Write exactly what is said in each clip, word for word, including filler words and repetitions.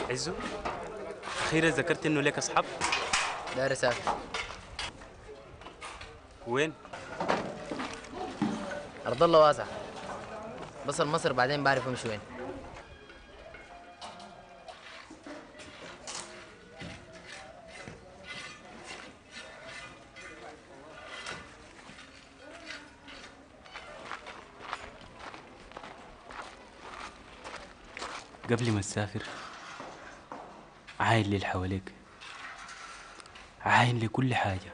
عزو، أخيرا ذكرت إنه لك أصحاب. داير اسافر. وين؟ ارض الله واسعه. بصل مصر بعدين بعرف امشي وين. قبل ما تسافر عاين للي حواليك، عاين لكل حاجة.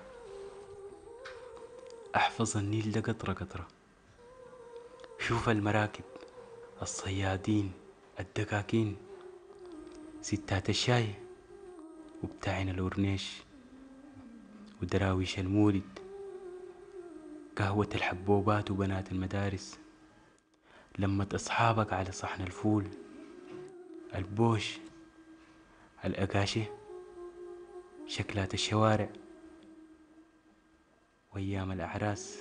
احفظ النيل ده قطرة قطرة. شوف المراكب، الصيادين، الدكاكين، ستات الشاي وبتاعين الورنيش ودراويش المولد، قهوة الحبوبات وبنات المدارس، لمة أصحابك على صحن الفول، البوش، الأقاشة، شكلات الشوارع، وأيام الأعراس.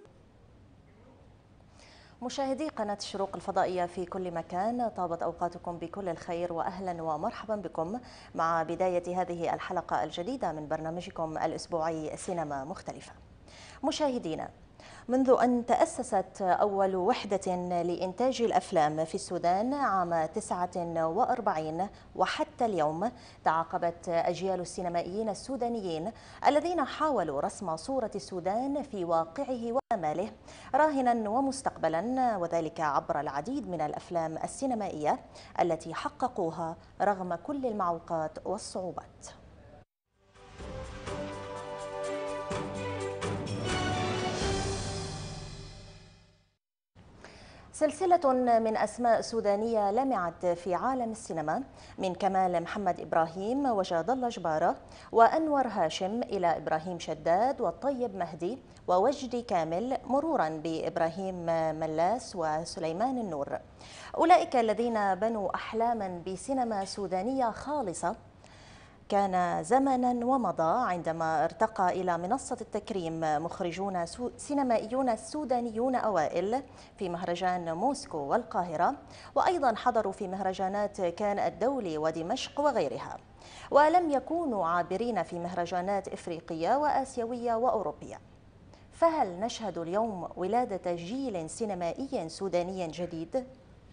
مشاهدي قناة الشروق الفضائية في كل مكان، طابت أوقاتكم بكل الخير وأهلا ومرحبا بكم مع بداية هذه الحلقة الجديدة من برنامجكم الأسبوعي سينما مختلفة. مشاهدينا، منذ أن تأسست أول وحدة لإنتاج الأفلام في السودان عام تسعة وأربعين وحتى اليوم، تعاقبت أجيال السينمائيين السودانيين الذين حاولوا رسم صورة السودان في واقعه وآماله راهنا ومستقبلا، وذلك عبر العديد من الأفلام السينمائية التي حققوها رغم كل المعوقات والصعوبات. سلسلة من أسماء سودانية لمعت في عالم السينما، من كمال محمد إبراهيم وجاد الله جبارة وأنور هاشم إلى إبراهيم شداد والطيب مهدي ووجدي كامل، مرورا بإبراهيم ملاس وسليمان النور. أولئك الذين بنوا أحلاما بسينما سودانية خالصة. كان زمنا ومضى عندما ارتقى إلى منصة التكريم مخرجون سينمائيون سودانيون أوائل في مهرجان موسكو والقاهرة، وأيضا حضروا في مهرجانات كان الدولي ودمشق وغيرها، ولم يكونوا عابرين في مهرجانات إفريقية وآسيوية وأوروبية. فهل نشهد اليوم ولادة جيل سينمائي سوداني جديد؟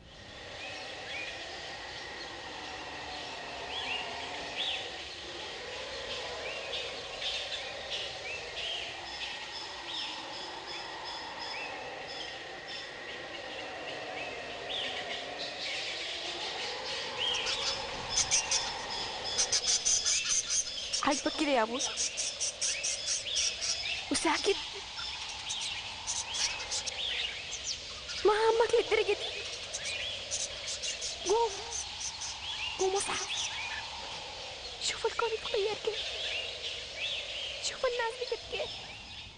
عاجبك كده يا ابوس؟ وساكت؟ ما همك للدرجة دي؟ قوم قوم اصحى، شوف الكون اتغير كيف، شوف الناس بقت كيف.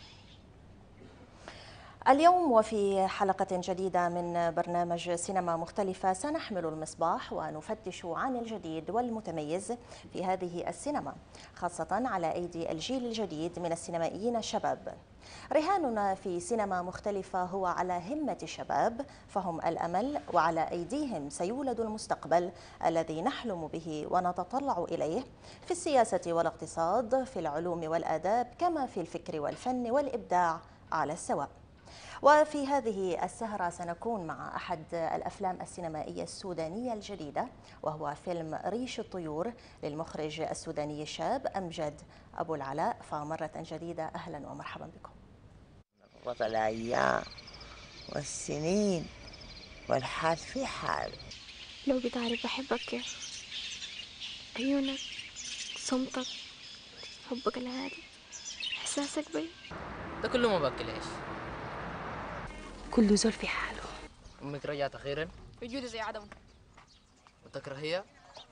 اليوم وفي حلقة جديدة من برنامج سينما مختلفة سنحمل المصباح ونفتش عن الجديد والمتميز في هذه السينما، خاصة على أيدي الجيل الجديد من السينمائيين الشباب. رهاننا في سينما مختلفة هو على همة الشباب، فهم الأمل، وعلى أيديهم سيولد المستقبل الذي نحلم به ونتطلع إليه في السياسة والاقتصاد، في العلوم والآداب، كما في الفكر والفن والإبداع على السواء. وفي هذه السهرة سنكون مع أحد الأفلام السينمائية السودانية الجديدة، وهو فيلم ريش الطيور للمخرج السوداني الشاب أمجد أبو العلاء. فمرة جديدة أهلا ومرحبا بكم. وطى الأيام والسنين والحال في حال. لو بتعرف بحبك كيف، عيونك، صمتك، حبك الهادي، إحساسك بي، ده كله ما باكل عيش. كل زول في حاله. امك رجعت اخيرا؟ وجودي زي عدم. وتكرهيها؟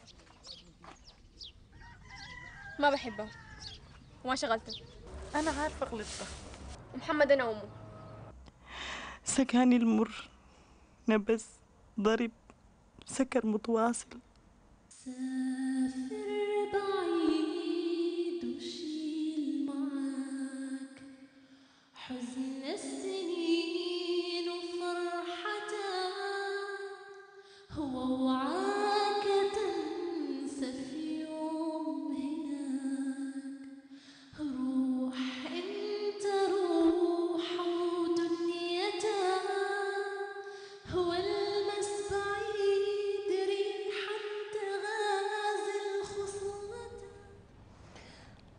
ما بحبها وما شغلتها. أنا عارفة غلطت. ومحمد أنا أمه. سكاني المر، نبس، ضرب، سكر متواصل. سافر بعيد وشيل معاك حزن السنين وفرحتها، هو وعاك تنسى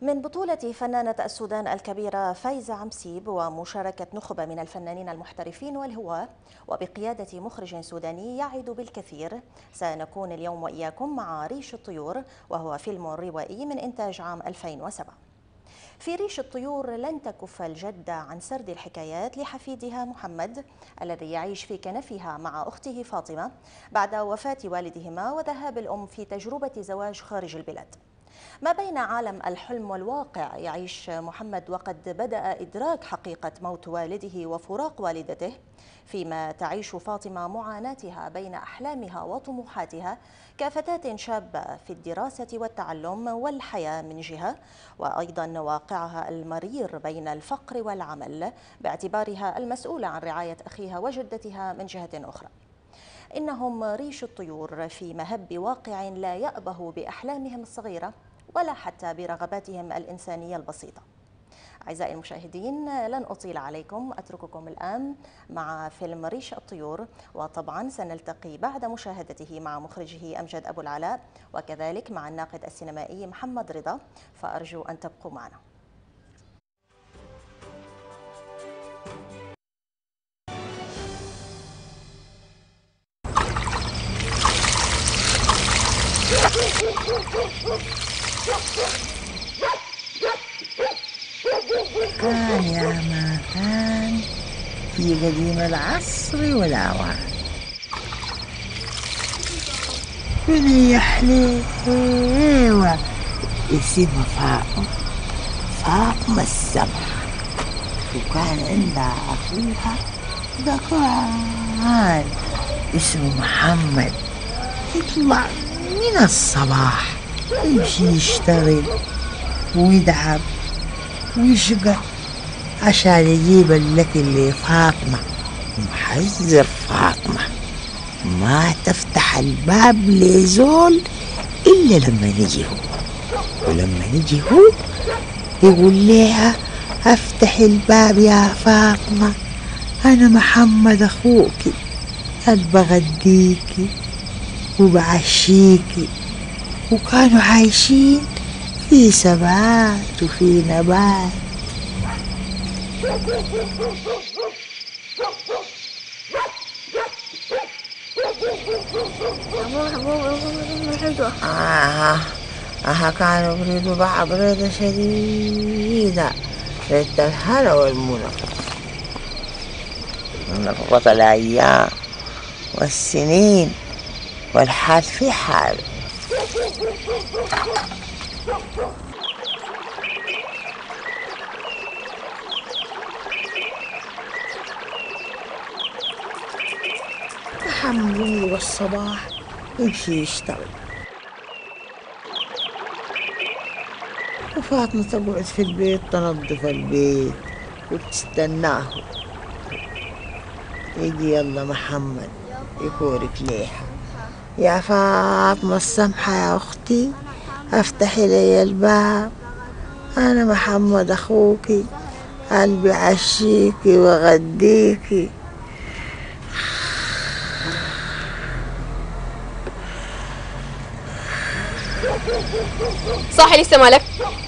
من بطولة فنانة السودان الكبيرة فايزة عمسيب ومشاركة نخبة من الفنانين المحترفين والهواة وبقيادة مخرج سوداني يعد بالكثير، سنكون اليوم وإياكم مع ريش الطيور، وهو فيلم روائي من إنتاج عام ألفين وسبعة. في ريش الطيور لن تكف الجدة عن سرد الحكايات لحفيدها محمد الذي يعيش في كنفها مع أخته فاطمة بعد وفاة والدهما وذهاب الأم في تجربة زواج خارج البلاد. ما بين عالم الحلم والواقع يعيش محمد وقد بدأ إدراك حقيقة موت والده وفراق والدته، فيما تعيش فاطمة معاناتها بين أحلامها وطموحاتها كفتاة شابة في الدراسة والتعلم والحياة من جهة، وأيضا واقعها المرير بين الفقر والعمل باعتبارها المسؤولة عن رعاية أخيها وجدتها من جهة أخرى. إنهم ريش الطيور في مهب واقع لا يأبه بأحلامهم الصغيرة ولا حتى برغباتهم الإنسانية البسيطة. أعزائي المشاهدين، لن أطيل عليكم، أترككم الآن مع فيلم ريش الطيور، وطبعا سنلتقي بعد مشاهدته مع مخرجه أمجد أبو العلاء وكذلك مع الناقد السينمائي محمد رضا، فأرجو أن تبقوا معنا. كان يا ما كان في قديم العصر والأوان بني حليوة اسمها فاطمة فاطمة السمحة، وكان عندها أخوها ذكران اسمه محمد. يطلع من الصباح يمشي يشتغل ويدعب ويشقى عشان يجيب الأكل لفاطمة، ومحذر فاطمة ما تفتح الباب لزول إلا لما نجي هو، ولما نجي هو يقول لها افتح الباب يا فاطمة، أنا محمد أخوكي، أنا بغديكي وبعشيكي. وكانوا عايشين في ثبات وفي نبات. آه آه كانوا بريدوا بعض بريدة شديدة، ريدة الهنا والمنى، نقبض الأيام والسنين والحال في حال. تحمل والصباح يمشي يشتغل، وفاطمة تقعد في البيت تنظف البيت وتستناه. يجي يلا محمد يكورك ليها، يا فاطمة السمحة يا أختي افتحي لي الباب، أنا محمد أخوكي، قلبي عشيكي وغديكي. صاحي لسه مالك؟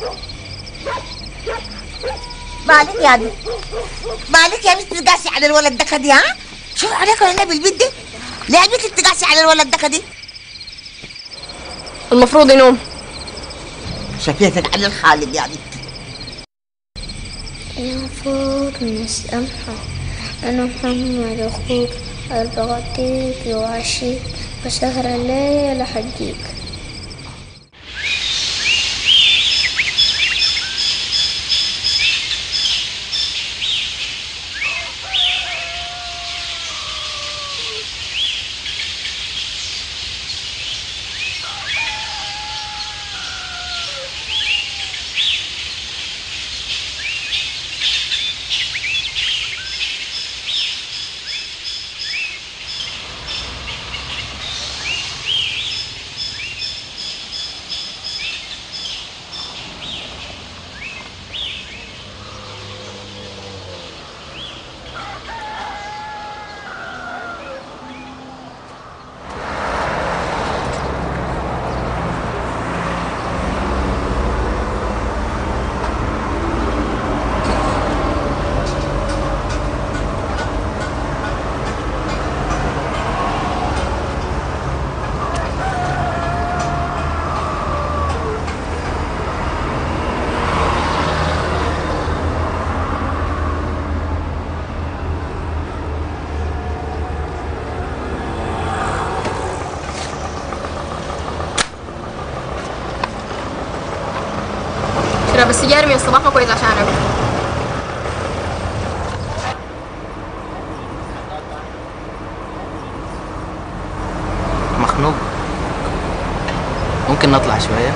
مالك يا بنت مالك يا بنت تقاسي على الولد دكا دي؟ ها شوف عليك ولا بالبيت دي؟ ليه يا بنت تقاسي على الولد دكا دي؟ المفروض ينوم. شفيتك على الخالق يا بنت. يا فاطمة السمحة، أنا محمد أخوك، بغطيك وعشيك وسهر الليل لحديك. السجاير من الصباح ما كويس عشان اكل. مخنوق، ممكن نطلع شوية؟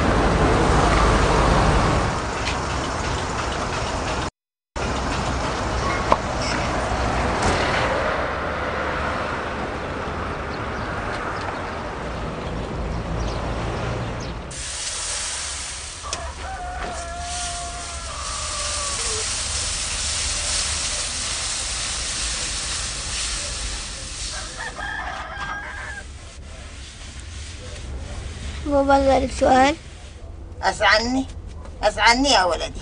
بابا أسألك سؤال. اسألني اسألني يا ولدي.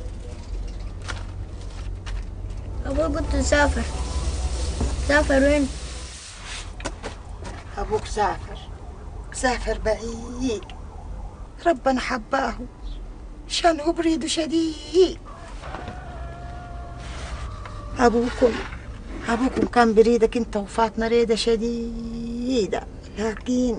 أبوي قلت سافر، سافر وين؟ ابوك سافر سافر بعيد، ربنا حباه عشان هو بريده شديد. ابوكم ابوكم كان بريدك انت وفاطمه ريده شديده، لكن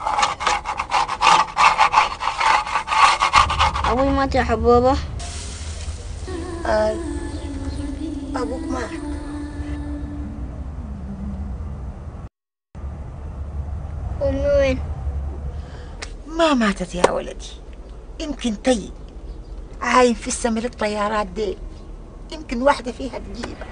أبوي مات يا حبابة. آه. ابوك مات. أمي وين؟ ما ماتت يا ولدي، يمكن تي عايم في السما للطيارات دي، يمكن واحدة فيها تجيبها.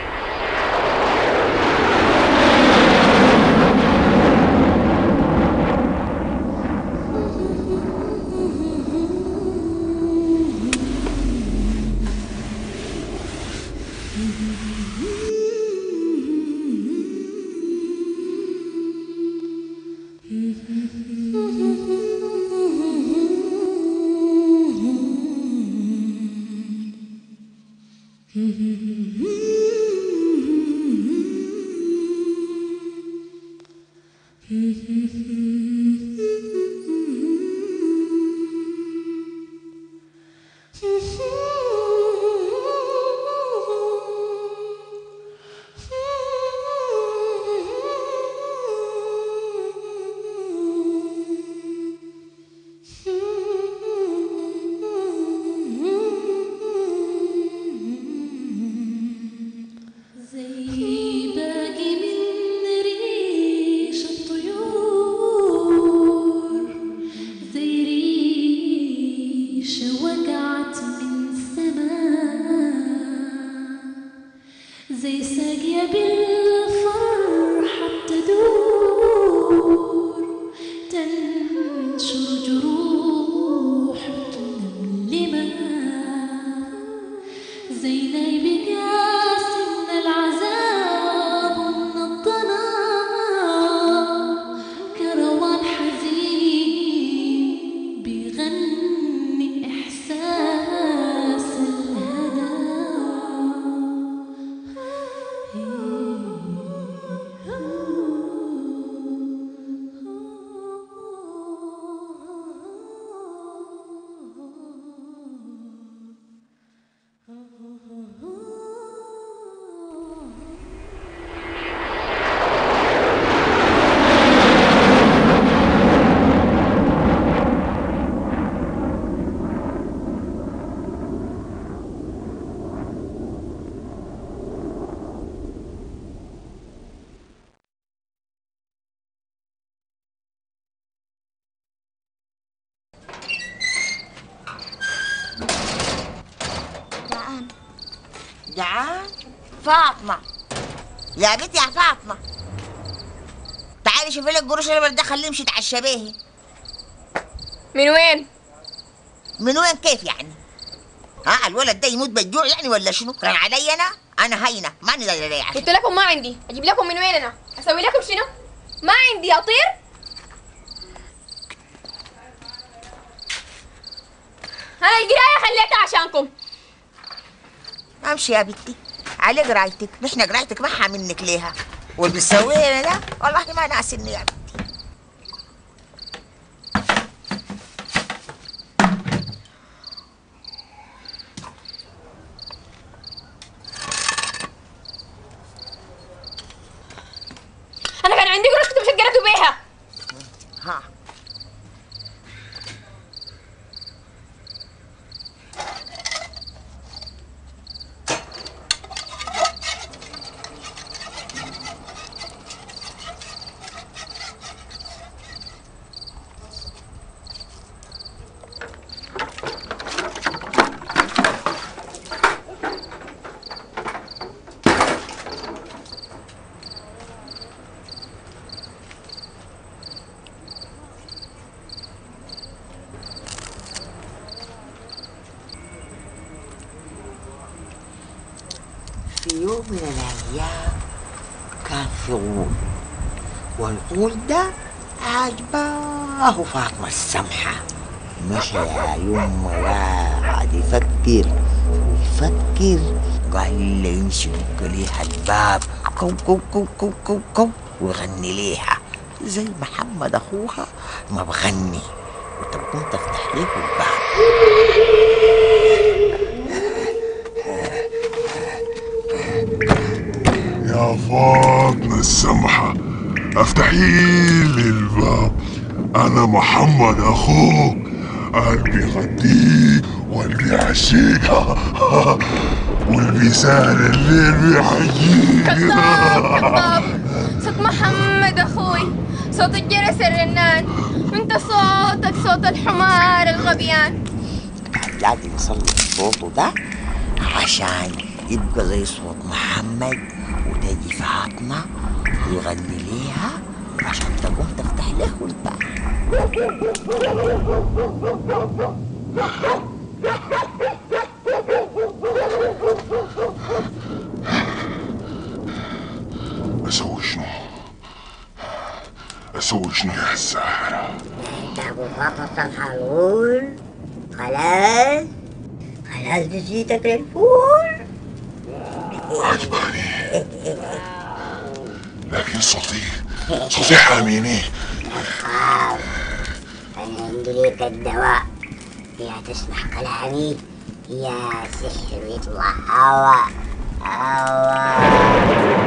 جعان؟ فاطمة يا بنت يا فاطمة، تعالي شوفي لك قروش الولد ده، خليه يمشي يتعشى بيه. من وين؟ من وين كيف يعني؟ ها الولد ده يموت بالجوع يعني ولا شنو؟ كان علي انا؟ انا هينة ماني دايرة ليه عشان. قلت لكم ما عندي، اجيب لكم من وين انا؟ اسوي لكم شنو؟ ما عندي اطير؟ انا القرايه خليتها عشانكم. امشي يا بنتي على قرايتك، نحن قرايتك محا منك ليها، واللي بتسويه ده والله ما ناسني يا بنتي. انا كان عندي قروش كنت مشقلته بيها. ها يوم من الأيام كان في غول، والغول ده عجباه فاطمة السمحة. مشى يا يما قاعد يفكر يفكر، قال لي يمشي يدق ليها الباب كو كو كو كو كو كو ويغني ليها زي محمد أخوها ما بغني، وتقوم تفتح له الباب. يا فاطمة السمحة افتحي لي الباب، انا محمد اخوك، قلبي غديك وقلبي عشيك واللي سهر الليل بيحييك. كذاب كذاب، صوت محمد اخوي، صوت الجرس الرنان، وانت صوتك صوت الحمار الغبيان. قاعد يصلي صوته ده عشان يبقى زي صوت محمد، وتجي فاطمة ويغني ليها عشان تقوم تفتح له الباب. اسوي شنو؟ اسوي شنو يا الساحرة؟ انت ابو فاطمة السمحة الغول، خلاص خلاص نسيتك للفول. عجباني، لكن صوتي صوتي حاميني. خاف، انا عندي ليك الدواء، يا تسمع كلامي يا سحر يطلع هوا هوا.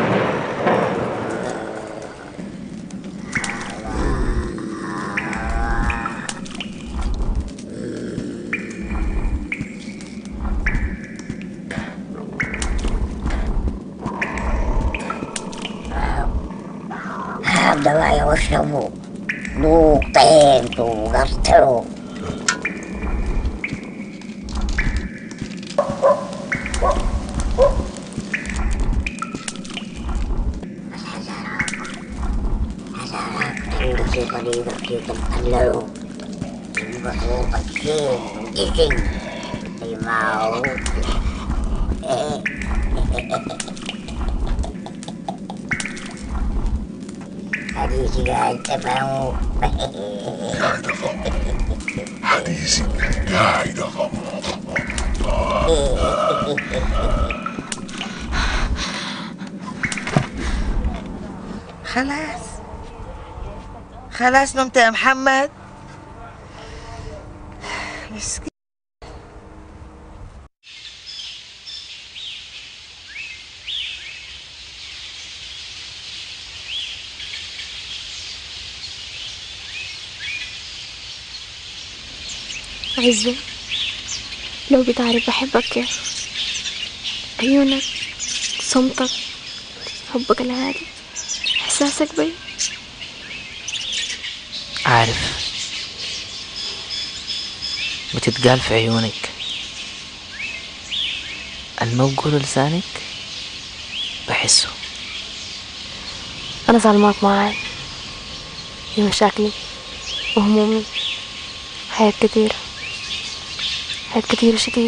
دواء واشربوا ذوق طيب وقرطروا. عندك في طريقك كيف تقللوا بصوتك شين وجسم زي ما هو. حديثي قاعد تفهموا. قاعد افهم حديثي، قاعد افهم. خلاص خلاص نمت يا محمد. مسكين. عزة، لو بتعرف بحبك كيف، عيونك، صمتك، حبك الهادي، إحساسك بي. عارف، بتتقال في عيونك، الموجود لسانك بحسه. أنا ظلماك معاي في مشاكلي وهمومي، حياة كتيرة، حياة كتيرة شديد.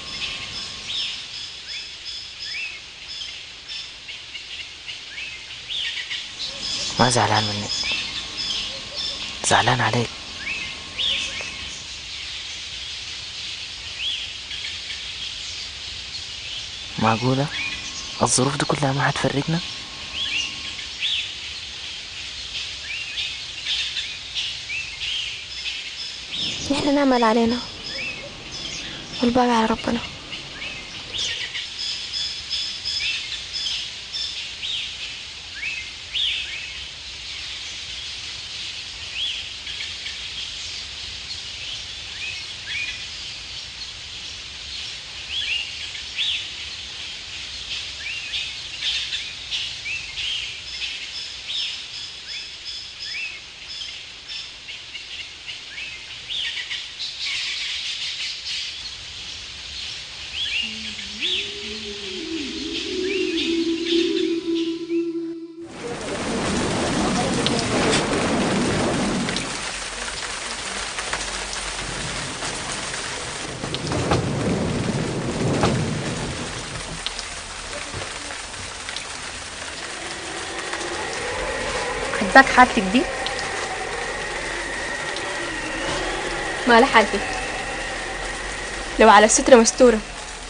ما زعلان منك، زعلان عليك. معقولة الظروف دي كلها ما هتفرقنا؟ نحن نعمل علينا والباقي على ربنا. ناقصاك حالتك دي؟ ما لحالتي لو على السترة مستورة.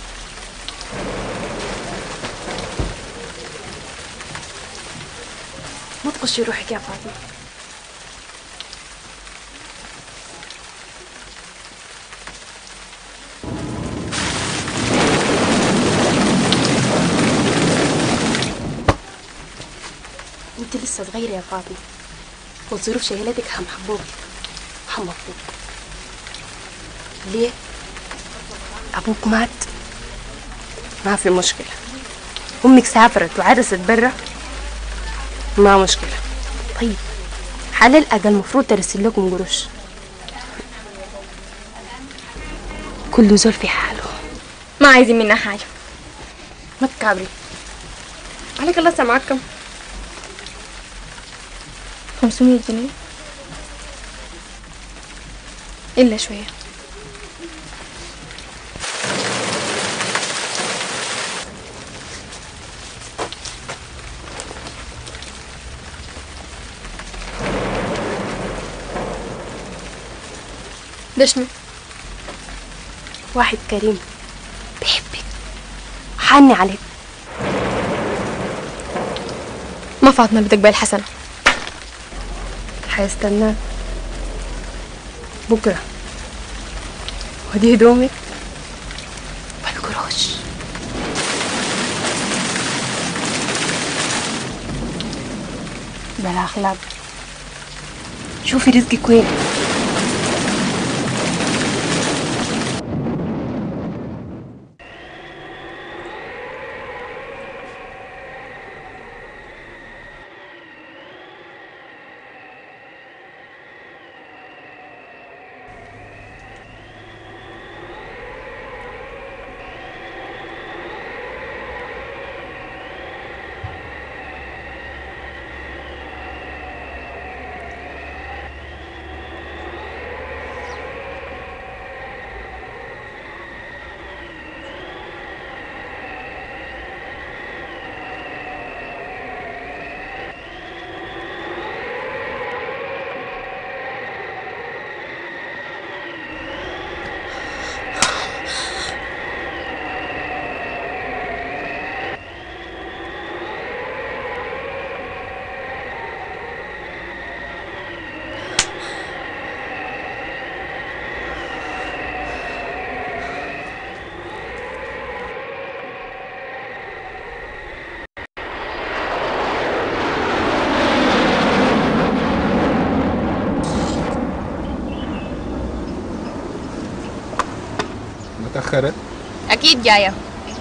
ما تغشي روحك يا فاطمة. انت لسه صغيرة يا فاطمة، والظروف شغلتك هم حبوك هم مطلوب. ليه؟ أبوك مات؟ ما في مشكلة. أمك سافرت وعرست برا؟ ما مشكلة. طيب حال الأقل المفروض ترسل لكم قروش. كل زول في حاله. ما عايزين منا حاجة. ما تكابري. عليك الله سامعك كم؟ خمسمية جنيه إلا شوية. ده شنو؟ واحد كريم بحبك وحاني عليك. ما فاطمة اللي بتقبل حسنة. حيستناك بكرة. ودي هدومك والقروش. بلا أخلاق. شوفي رزقك وين. متأخرة؟ أكيد جاية.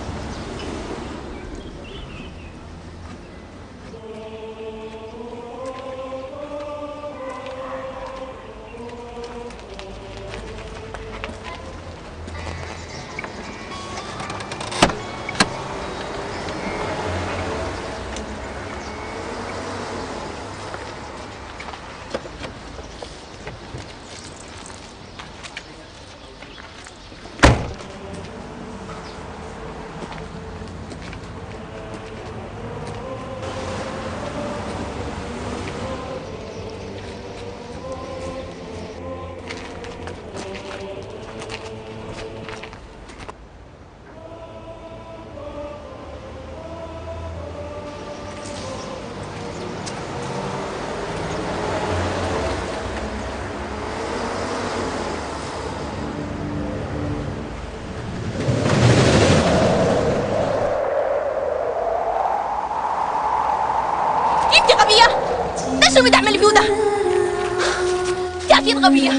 انت غبية. ده شو بتعملي فيه ده؟ انت اكيد غبية.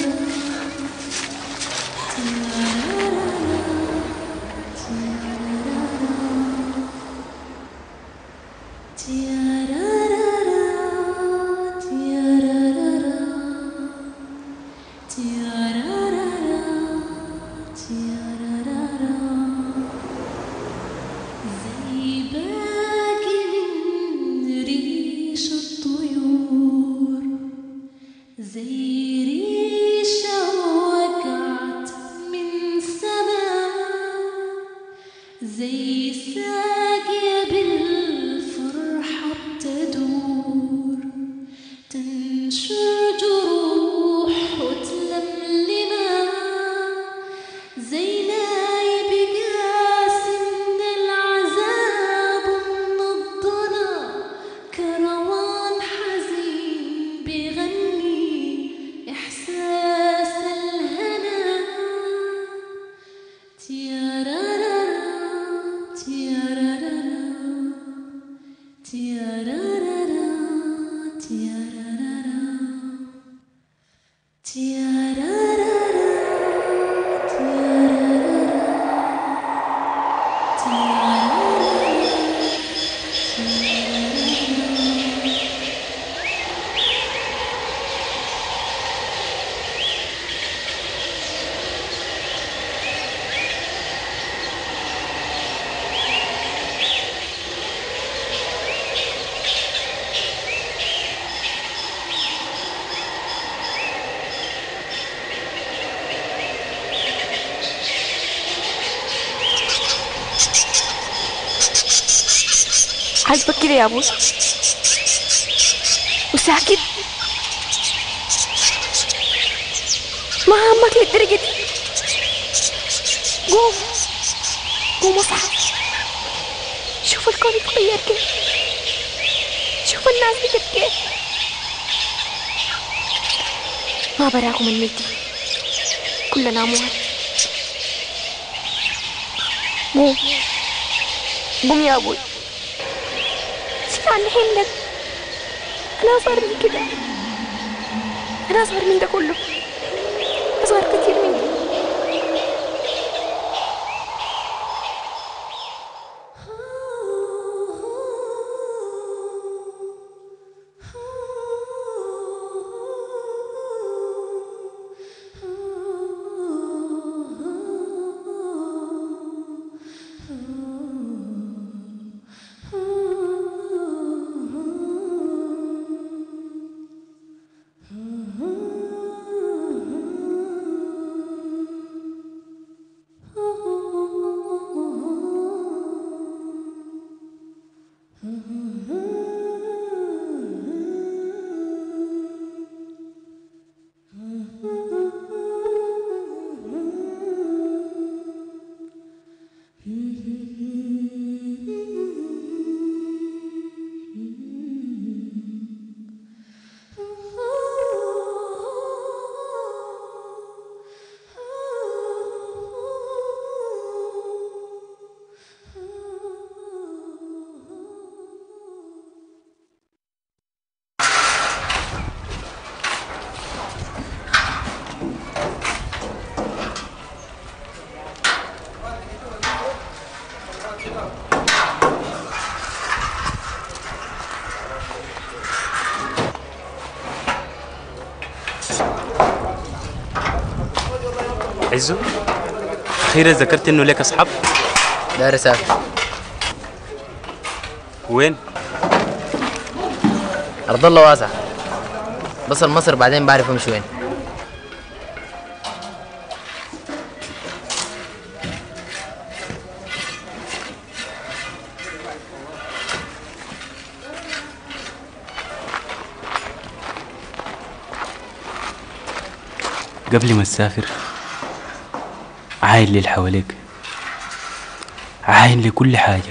زي ساقية بالفرحة بتدور عاجبك كده يا ابوي؟ وساكت؟ ما همك للدرجة دي؟ قوم قوم اصحى، شوف الكون اتغير كيف، شوف الناس بقت كيف. ما براكم الميتين كلنا اموات. قوم قوم يا ابوي، اسمعني حينك. أنا أصغر من كده، أنا أصغر من ده كله، أصغر كتير من ده. عزو، أخيرا ذكرت إنه لك أصحاب؟ داير أسافر. وين؟ أرض الله واسعة، بصل مصر بعدين بعرف أمشي وين. قبل ما تسافر عاين للي حواليك، عاين لكل حاجة.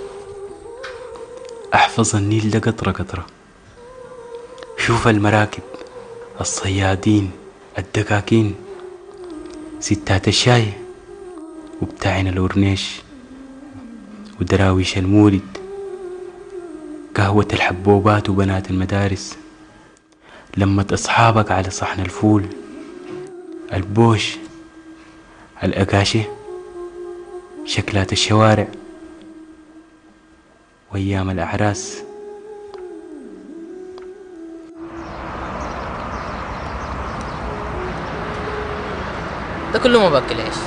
احفظ النيل ده قطرة قطرة، شوف المراكب، الصيادين، الدكاكين، ستات الشاي وبتاعين الورنيش ودراويش المولد، قهوة الحبوبات وبنات المدارس، لمة أصحابك على صحن الفول، البوش، الأكاشي، شكلات الشوارع، وأيام الأعراس. ده كله ما باكل عيش.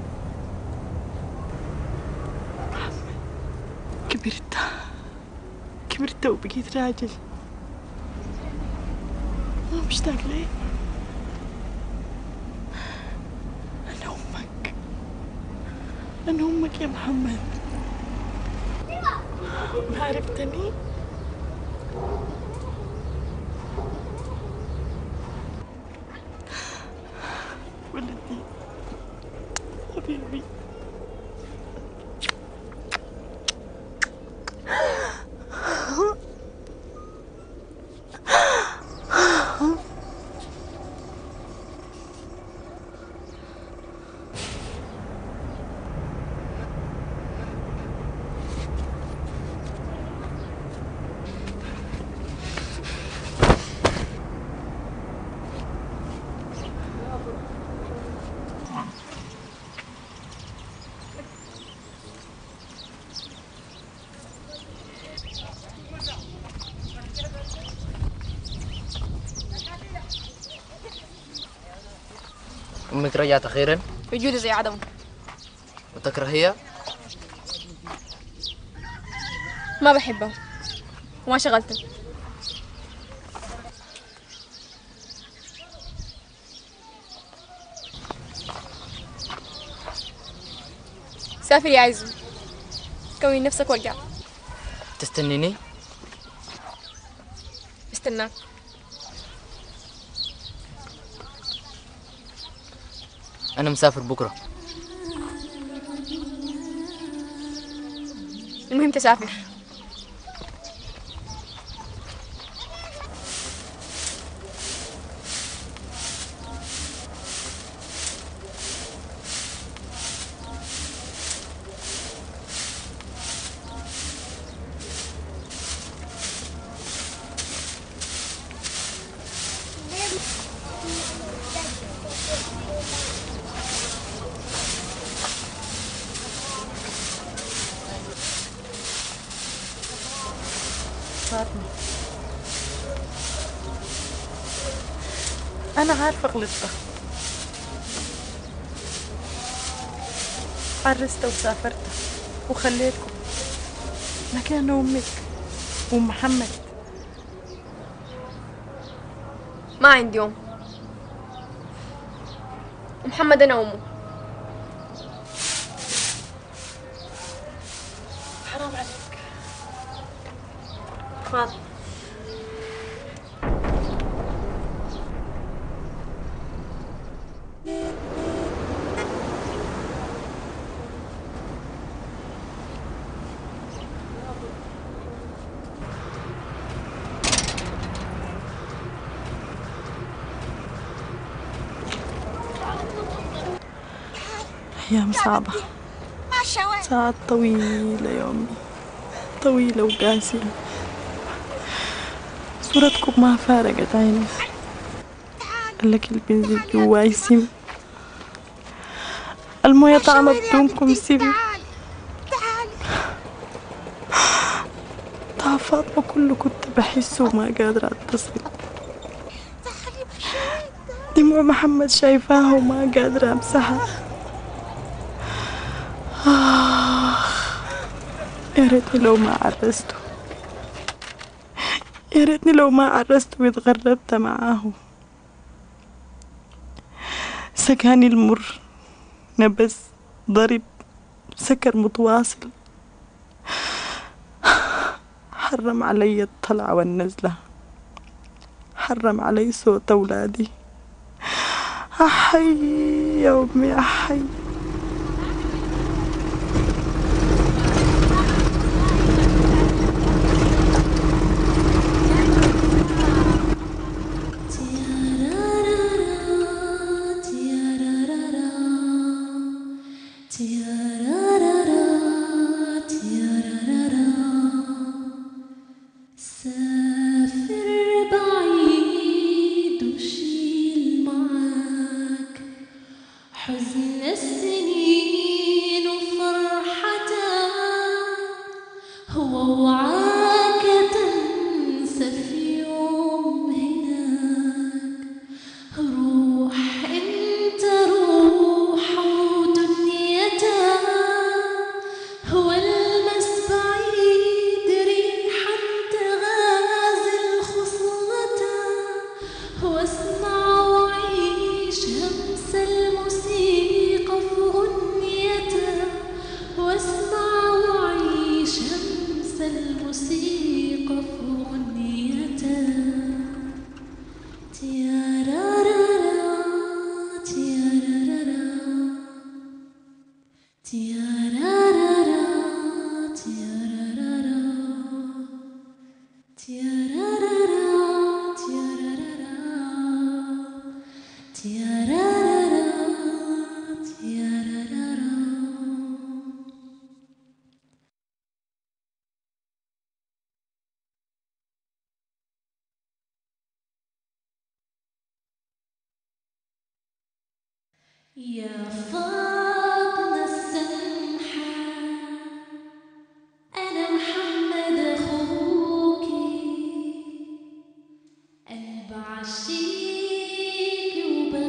كبرت كبرت وبقيت راجل، ما مشتاق لي. أنا أمك، أنا أمك يا محمد. ما عرفتني؟ ولدي حبيبي. أمك رجعت أخيرا؟ وجودي زي عدم. وتكرهيها؟ ما بحبها وما شغلتها. سافر يا عزو، كون نفسك وارجع. تستنيني؟ استناك. أنا مسافر بكرة. المهم تسافر. فاطمة، أنا عارفة غلطت، عرست وسافرت وخليتكم مكان أمك وأم محمد. ما عندي أم، محمد أنا أمه. حرام عليك فاطمة. أيام صعبة، ساعات طويلة يا أمي، طويلة وقاسية. صورتكم ما فارقت عيني، لك اللي بينزل جواي سم، الموية طعمة بدونكم سم. طعم فاطمة كله كنت بحسه وما قادرة أتصل. دموع محمد شايفاها وما قادرة أمسحها. آخ، يا ريتني لو ما عرسته، يا ريتني لو ما عرست واتغربت معاه. سكاني المر، نبس، ضرب، سكر متواصل، حرم علي الطلعة والنزلة، حرم علي صوت أولادي. أحي يا أمي أحي. هو المس بعيد ريحا الموسيقى فغنية تيارارارا تيارارارا تيارارارا تيارارارا تيارارارا تيارارارا تيارارارا تيارارارا. يا فاطمة السمحة أنا محمد أخوكي قلب عشيك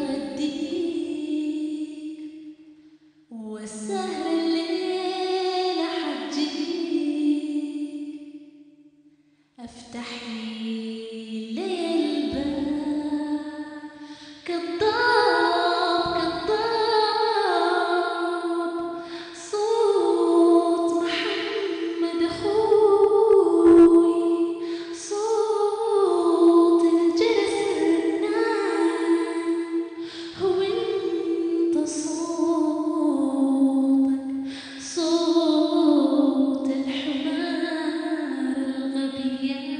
وبغديك والسهر الليلة حجيك افتحي لي الباب كالضاب كالضاب صوت محمد أخوي صوت الجرس الرنان هو انت صوتك صوت الحمار الغبيان.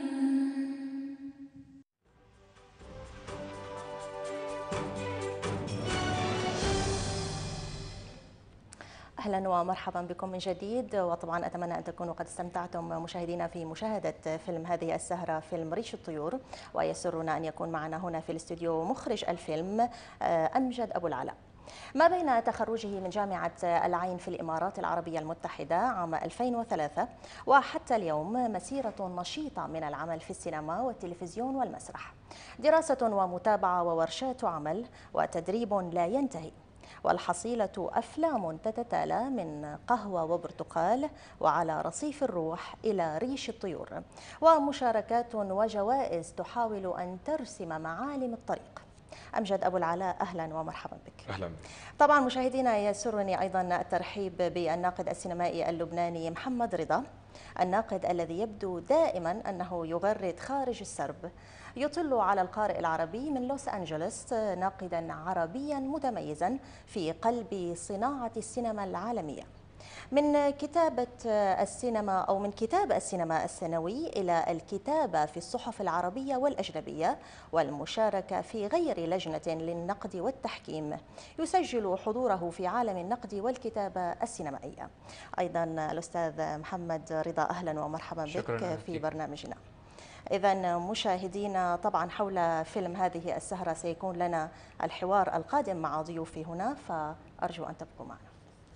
أهلا ومرحبا بكم من جديد، وطبعا أتمنى أن تكونوا قد استمتعتم مشاهدينا في مشاهدة فيلم هذه السهرة، فيلم ريش الطيور. ويسرنا أن يكون معنا هنا في الاستوديو مخرج الفيلم أمجد أبو العلاء. ما بين تخرجه من جامعة العين في الإمارات العربية المتحدة عام ألفين وثلاثة وحتى اليوم مسيرة نشيطة من العمل في السينما والتلفزيون والمسرح، دراسة ومتابعة وورشات عمل وتدريب لا ينتهي، والحصيلة أفلام تتتالى من قهوة وبرتقال وعلى رصيف الروح إلى ريش الطيور، ومشاركات وجوائز تحاول أن ترسم معالم الطريق. أمجد أبو العلاء، أهلا ومرحبا بك. أهلا. طبعا مشاهدينا يسرني أيضا الترحيب بالناقد السينمائي اللبناني محمد رضا، الناقد الذي يبدو دائما أنه يغرد خارج السرب، يطل على القارئ العربي من لوس أنجلوس، ناقدا عربيا متميزا في قلب صناعة السينما العالمية. من كتابة السينما أو من كتاب السينما السنوي إلى الكتابة في الصحف العربية والأجنبية والمشاركة في غير لجنة للنقد والتحكيم، يسجل حضوره في عالم النقد والكتابة السينمائية. أيضا الأستاذ محمد رضا، أهلا ومرحبا بك في برنامجنا. إذا مشاهدينا، طبعا حول فيلم هذه السهرة سيكون لنا الحوار القادم مع ضيوفي هنا، فأرجو أن تبقوا معنا.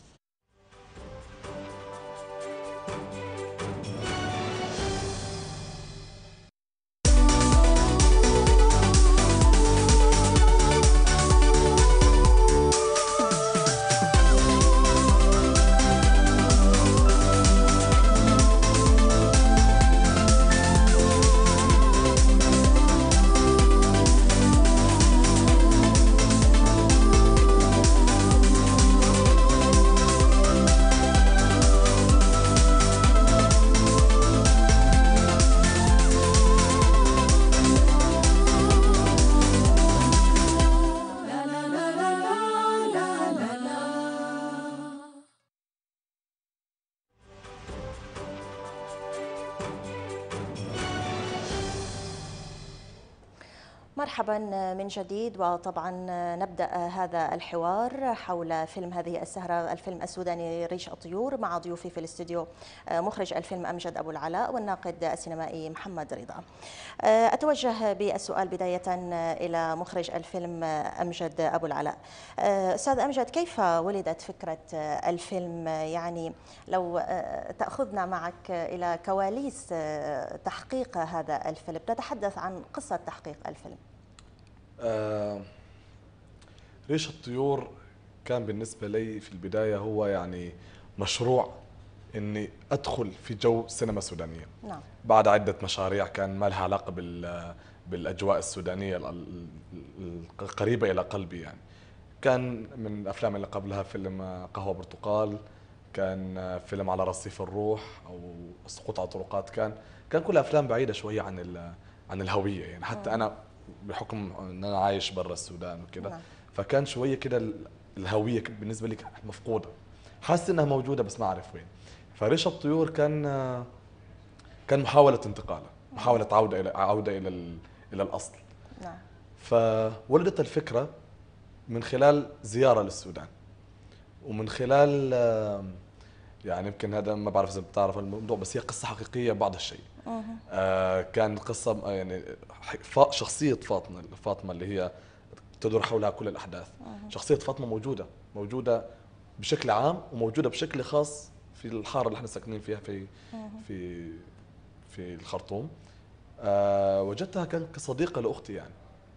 مرحبا من جديد، وطبعا نبدأ هذا الحوار حول فيلم هذه السهرة، الفيلم السوداني ريش الطيور، مع ضيوفي في الاستوديو مخرج الفيلم أمجد أبو العلاء والناقد السينمائي محمد رضا. أتوجه بالسؤال بداية إلى مخرج الفيلم أمجد أبو العلاء. أستاذ أمجد، كيف ولدت فكرة الفيلم؟ يعني لو تأخذنا معك إلى كواليس تحقيق هذا الفيلم، تتحدث عن قصة تحقيق الفيلم. آه ريش الطيور كان بالنسبة لي في البداية هو يعني مشروع إني أدخل في جو سينما سودانية. نعم. بعد عدة مشاريع كان ما لها علاقة بال بالأجواء السودانية القريبة إلى قلبي. يعني كان من الأفلام اللي قبلها فيلم قهوة برتقال، كان فيلم على رصيف الروح او سقوط على الطرقات، كان كان كلها افلام بعيده شويه عن ال- عن الهويه يعني. حتى مم. انا بحكم ان انا عايش برا السودان وكده، نعم. فكان شويه كده ال- الهويه كانت بالنسبه لي كانت مفقوده، حاسس انها موجوده بس ما اعرف وين. فريش الطيور كان كان محاوله انتقاله، محاوله عوده الى عوده الى ال- الى الاصل. نعم. فولدت الفكره من خلال زياره للسودان، ومن خلال آه، يعني يمكن هذا ما بعرف اذا بتعرف الموضوع، بس هي قصه حقيقيه بعض الشيء. مهم. آه كان قصه آه، يعني ح- فا- شخصيه فاطمه فاطمه اللي هي تدور حولها كل الاحداث. مهم. شخصيه فاطمه موجوده موجوده بشكل عام، وموجوده بشكل خاص في الحاره اللي احنا ساكنين فيها في مهم. في في الخرطوم. آه وجدتها كان كصديقه لاختي يعني.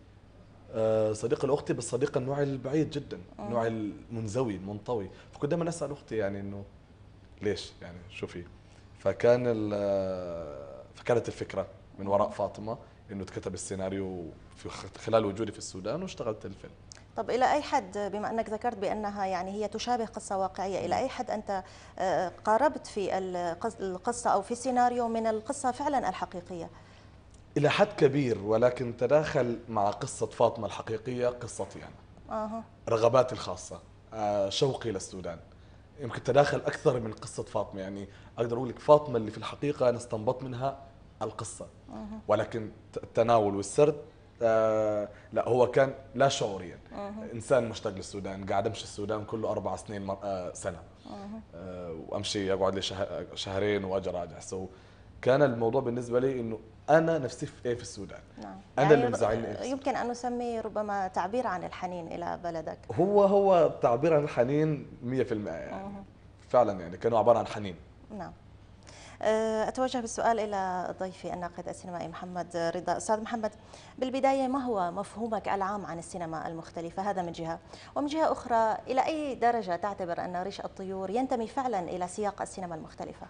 آه صديقه لاختي، بس صديقه النوع البعيد جدا، مم. النوع المنزوي المنطوي. فكنت دائما اسال اختي يعني انه ليش يعني شو في. فكان ال- فكانت الفكره من وراء فاطمه انه اتكتب السيناريو في خ- خلال وجودي في السودان، واشتغلت الفيلم. طب إلى أي حد، بما أنك ذكرت بأنها يعني هي تشابه قصة واقعية، إلى أي حد أنت آه، قاربت في القص- القصة أو في السيناريو من القصة فعلا الحقيقية؟ الى حد كبير، ولكن تداخل مع قصه فاطمه الحقيقيه قصتي انا، أها. رغباتي الخاصه، آه، شوقي للسودان. يمكن تداخل اكثر من قصه فاطمه، يعني اقدر اقول لك فاطمه اللي في الحقيقه انا استنبطت منها القصه، مهم. ولكن التناول والسرد آه لا، هو كان لا شعوريا. مهم. انسان مشتاق للسودان، قاعد امشي السودان كله اربع سنين مر... آه سنه، مهم. آه وامشي اقعد لي شه... شهرين واجي راجع. سو كان الموضوع بالنسبه لي انه انا نفسي في ايه في السودان. نعم. انا يعني اللي مزعلني إيه في يمكن أن نسميه ربما تعبير عن الحنين إلى بلدك. هو هو تعبير عن الحنين مية بالمية يعني. مهم. فعلا يعني كانوا عباره عن حنين. نعم. أه، أتوجه بالسؤال إلى ضيفي الناقد السينمائي محمد رضا. أستاذ محمد، بالبداية ما هو مفهومك العام عن السينما المختلفة؟ هذا من جهة، ومن جهة أخرى إلى أي درجة تعتبر أن ريش الطيور ينتمي فعلا إلى سياق السينما المختلفة؟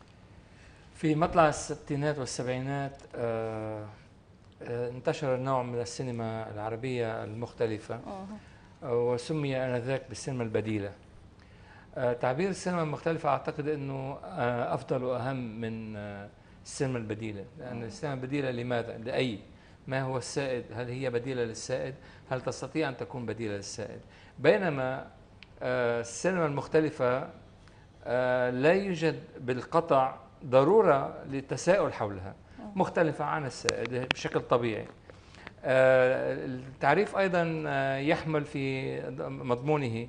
في مطلع الستينات والسبعينات آه، آه، انتشر نوع من السينما العربية المختلفة، آه، وسمي آنذاك بالسينما البديلة. آه، تعبير السينما المختلفة أعتقد أنه آه، أفضل وأهم من آه، السينما البديلة، لأن السينما البديلة لماذا؟ لأي؟ ما هو السائد؟ هل هي بديلة للسائد؟ هل تستطيع أن تكون بديلة للسائد؟ بينما آه، السينما المختلفة آه، لا يوجد بالقطع ضرورة للتساؤل حولها، مختلفة عن السائد بشكل طبيعي. آه، التعريف أيضا آه، يحمل في مضمونه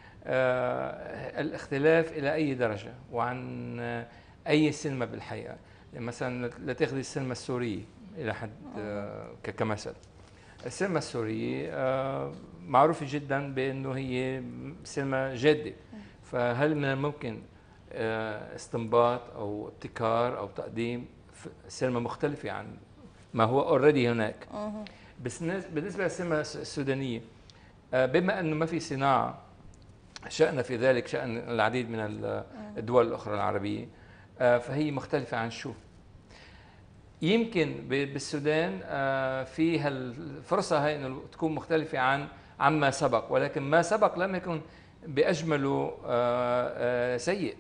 آه، الاختلاف إلى أي درجة وعن آه، أي سينما بالحقيقة. مثلا لا تاخذي السينما السورية إلى حد آه، ك- كمثل. السينما السورية آه، معروفة جدا بأنه هي سينما جادة، فهل من الممكن آه، استنباط أو ابتكار أو تقديم ف- سينما مختلفة عن ما هو اوريدي هناك؟ مهم. بس نز- بالنسبة للسينما الس- السودانية، آه، بما أنه ما في صناعة شأن في ذلك شأن العديد من ال- الدول الأخرى العربية، آه، فهي مختلفة عن شو؟ يمكن ب- بالسودان آه، في هالفرصة هاي أنه تكون مختلفة عن عما سبق، ولكن ما سبق لم يكن بأجمله آه، آه، سيء.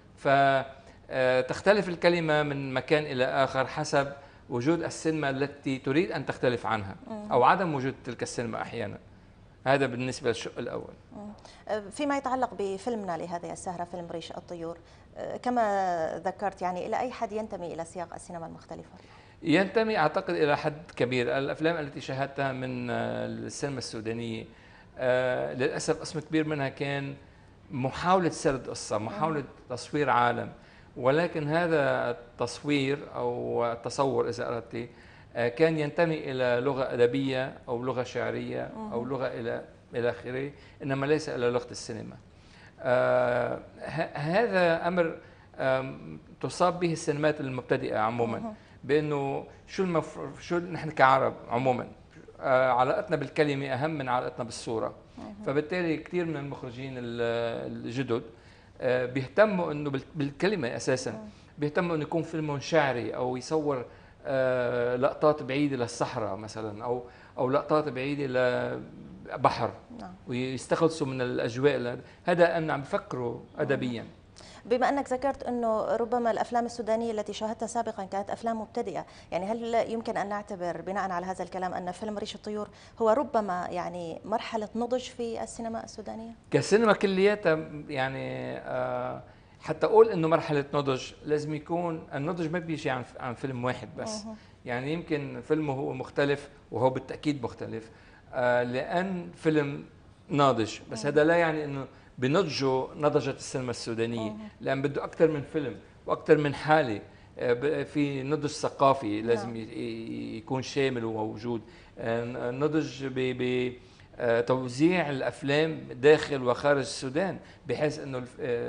فتختلف الكلمة من مكان إلى آخر حسب وجود السينما التي تريد أن تختلف عنها أو عدم وجود تلك السينما أحيانا. هذا بالنسبة للشق الأول. مم. أه، فيما يتعلق بفيلمنا لهذه السهرة، فيلم ريش الطيور، أه، كما ذكرت يعني إلى أي حد ينتمي إلى سياق السينما المختلفة؟ ينتمي أعتقد إلى حد كبير. الأفلام التي شاهدتها من آه، السينما السودانية آه، للأسف قسم كبير منها كان محاولة سرد قصة، محاولة تصوير عالم، ولكن هذا التصوير أو التصور إذا أردت آه، كان ينتمي إلى لغة أدبية أو لغة شعرية أو لغة إلى إلى آخره، إنما ليس إلى لغة السينما. آه، ه- هذا أمر آم، تصاب به السينمات المبتدئة عموما، بأنه شو المف... شو نحن كعرب عموما آه، علاقتنا بالكلمة أهم من علاقتنا بالصورة. فبالتالي كثير من المخرجين ال- الجدد آه، بيهتموا انه بال- بالكلمه اساسا، بيهتموا انه يكون فيلم شعري او يصور آه، لقطات بعيده للصحراء مثلا، او او لقطات بعيده لبحر، نعم. ويستخلصوا من الاجواء. هذا انا عم بفكروا ادبيا. بما أنك ذكرت أنه ربما الأفلام السودانية التي شاهدتها سابقا كانت أفلام مبتدئة، يعني هل يمكن أن نعتبر بناء على هذا الكلام أن فيلم ريش الطيور هو ربما يعني مرحلة نضج في السينما السودانية؟ كسينما كلياتها يعني آه حتى اقول انه مرحله نضج لازم يكون النضج ما بيجي عن عن فيلم واحد بس. أوه. يعني يمكن فيلمه هو مختلف وهو بالتاكيد مختلف آه لان فيلم ناضج، بس أوه. هذا لا يعني انه بنضجه نضجت السينما السودانيه. أوه. لان بده اكثر من فيلم واكثر من حاله آه في نضج ثقافي لازم أوه. يكون شامل وموجود. آه نضج ب ب توزيع الافلام داخل وخارج السودان بحيث انه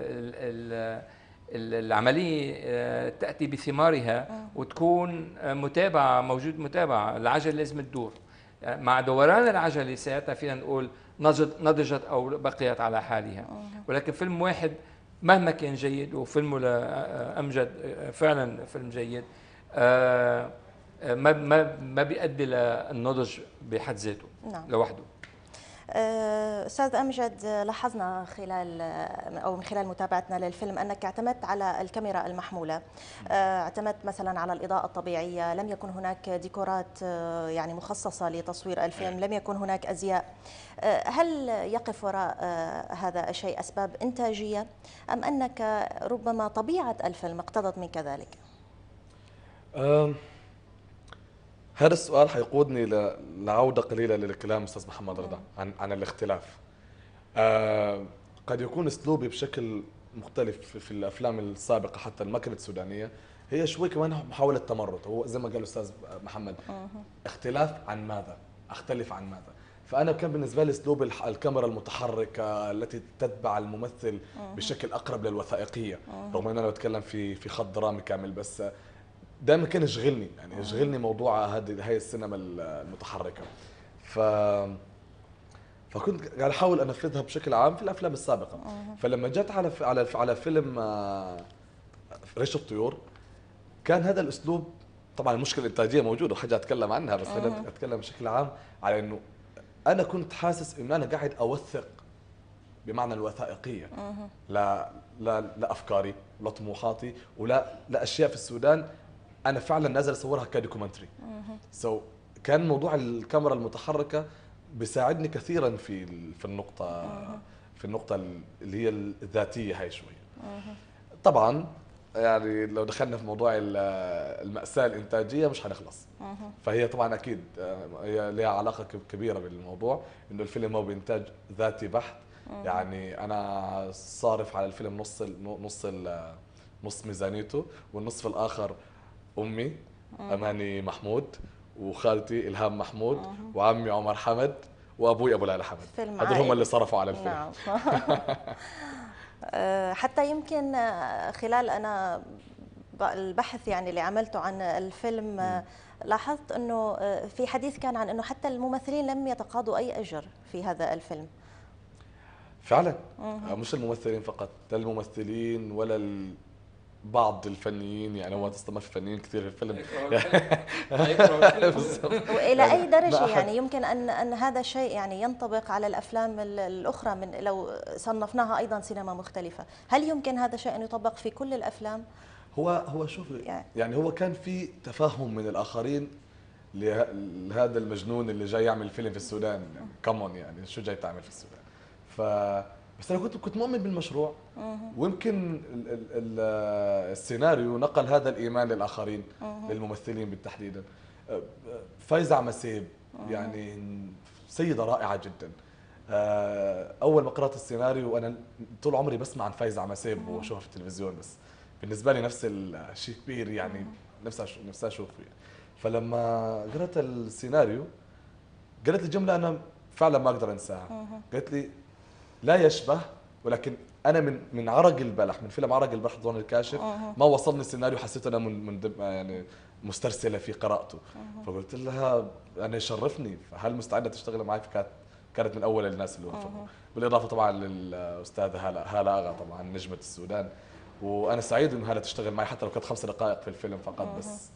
العمليه تاتي بثمارها وتكون متابعه، موجود متابعه، العجله لازم تدور. مع دوران العجله ساعتها فينا نقول نضجت او بقيت على حالها. ولكن فيلم واحد مهما كان جيد، وفيلمه لامجد فعلا فيلم جيد، ما ما ما بيؤدي للنضج بحد ذاته. نعم. لوحده. أستاذ أمجد، لاحظنا خلال أو من خلال متابعتنا للفيلم أنك اعتمدت على الكاميرا المحمولة، اعتمدت مثلا على الإضاءة الطبيعية، لم يكن هناك ديكورات يعني مخصصة لتصوير الفيلم، لم يكن هناك أزياء. هل يقف وراء هذا الشيء أسباب إنتاجية أم أنك ربما طبيعة الفيلم اقتضت منك ذلك؟ هذا السؤال حيقودني لعودة قليلة للكلام أستاذ محمد رضا عن عن الاختلاف. آه قد يكون أسلوبي بشكل مختلف في الأفلام السابقة حتى ما كانت سودانية، هي شوي كمان محاولة تمرد. هو زي ما قال الأستاذ محمد، اختلاف عن ماذا؟ أختلف عن ماذا؟ فأنا كان بالنسبة لي أسلوب الكاميرا المتحركة التي تتبع الممثل بشكل أقرب للوثائقية، رغم أن أنا بتكلم في في خط درامي كامل، بس دائما كان يشغلني، يعني يشغلني موضوع هذه هاي السينما المتحركه. ف فكنت قاعد احاول انفذها بشكل عام في الافلام السابقه. فلما جت على على على فيلم ريش الطيور كان هذا الاسلوب، طبعا المشكله الانتاجيه موجوده وحاجه اتكلم عنها، بس انا اتكلم بشكل عام على انه انا كنت حاسس انه انا قاعد اوثق بمعنى الوثائقيه لا لا لافكاري لطموحاتي ولا لاشياء في السودان انا فعلا نازل اصورها كدوكيومنتري. سو so, كان موضوع الكاميرا المتحركه بيساعدني كثيرا في في النقطه في النقطه اللي هي الذاتيه هاي شويه. طبعا يعني لو دخلنا في موضوع المأساة الإنتاجية مش هنخلص. فهي طبعا أكيد هي لها علاقة كبيرة بالموضوع، إنه الفيلم هو بإنتاج ذاتي بحت. يعني أنا صارف على الفيلم نص نص نص ميزانيته، والنصف الآخر أمي أماني محمود، وخالتي إلهام محمود، وعمي عمر حمد، وأبوي أبو ليلى حمد. هذول هم اللي صرفوا على الفيلم. نعم. حتى يمكن خلال أنا البحث يعني اللي عملته عن الفيلم لاحظت أنه في حديث كان عن أنه حتى الممثلين لم يتقاضوا أي أجر في هذا الفيلم. فعلا مش الممثلين فقط، لا الممثلين ولا بعض الفنيين، يعني هو تصطدم في فنيين كثير في الفيلم. والى اي درجه يعني يمكن ان ان هذا الشيء يعني ينطبق على الافلام الاخرى، من لو صنفناها ايضا سينما مختلفه، هل يمكن هذا الشيء ان يطبق في كل الافلام؟ هو هو شوف يعني, يعني هو كان في تفهم من الاخرين لهذا المجنون اللي جاي يعمل فيلم في السودان، كمون يعني شو جاي تعمل في السودان. ف بس انا كنت كنت مؤمن بالمشروع، ويمكن ال ال ال السيناريو نقل هذا الايمان للاخرين، للممثلين بالتحديد. فايزة عمسيب يعني سيده رائعه جدا. اول ما قرات السيناريو، وانا طول عمري بسمع عن فايزة عمسيب واشوفها في التلفزيون، بس بالنسبه لي نفس الشيء كبير، يعني نفسي نفسي اشوفه. فلما قرات السيناريو قالت لي جمله انا فعلا ما اقدر انساها. قالت لي لا يشبه، ولكن انا من من عرق البلح، من فيلم عرق البلح ضوان الكاشف ما وصلني السيناريو، حسيت انا من من يعني مسترسله في قراءته. فقلت لها انا يشرفني، فهل مستعده تشتغل معي؟ فكانت كانت من اول الناس اللي وافقوا، بالاضافه طبعا للاستاذه هاله هاله اغا طبعا نجمه السودان. وانا سعيد انه هاله تشتغل معي حتى لو كانت خمس دقائق في الفيلم فقط، بس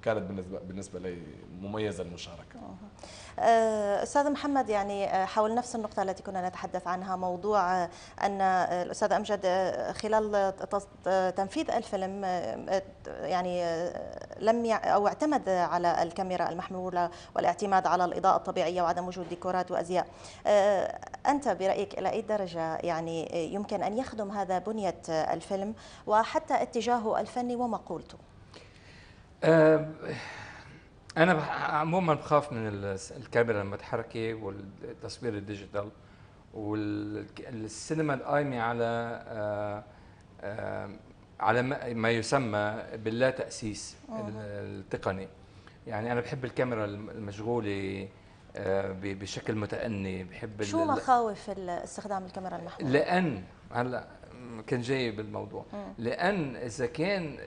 فكانت بالنسبه بالنسبه لي مميزه المشاركه. أستاذ محمد، يعني حول نفس النقطة التي كنا نتحدث عنها، موضوع أن الأستاذ أمجد خلال تنفيذ الفيلم يعني لم أو اعتمد على الكاميرا المحمولة والاعتماد على الإضاءة الطبيعية وعدم وجود ديكورات وأزياء. أنت برأيك إلى أي درجة يعني يمكن أن يخدم هذا بنية الفيلم وحتى اتجاهه الفني ومقولته؟ أه أنا عموما بخاف من الكاميرا المتحركة والتصوير الديجيتال والسينما القايمة على آه آه على ما يسمى باللا تأسيس التقني. يعني أنا بحب الكاميرا المشغولة آه بشكل متأني. بحب شو مخاوف استخدام الكاميرا المحمولة؟ لأن هلا كان جاي بالموضوع، لأن إذا كان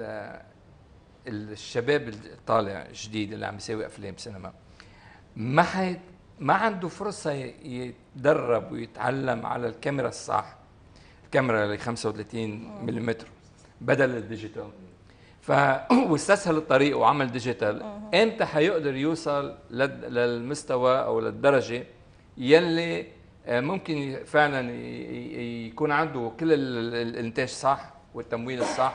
الشباب الطالع جديد اللي عم يسوي افلام سينما ما حي ما عنده فرصه يتدرب ويتعلم على الكاميرا الصح، الكاميرا اللي خمسة وثلاثين ملم بدل الديجيتال، ف واستسهل الطريق وعمل ديجيتال، امتى حيقدر يوصل للمستوى او للدرجه يلي ممكن فعلا يكون عنده كل الانتاج صح والتمويل الصح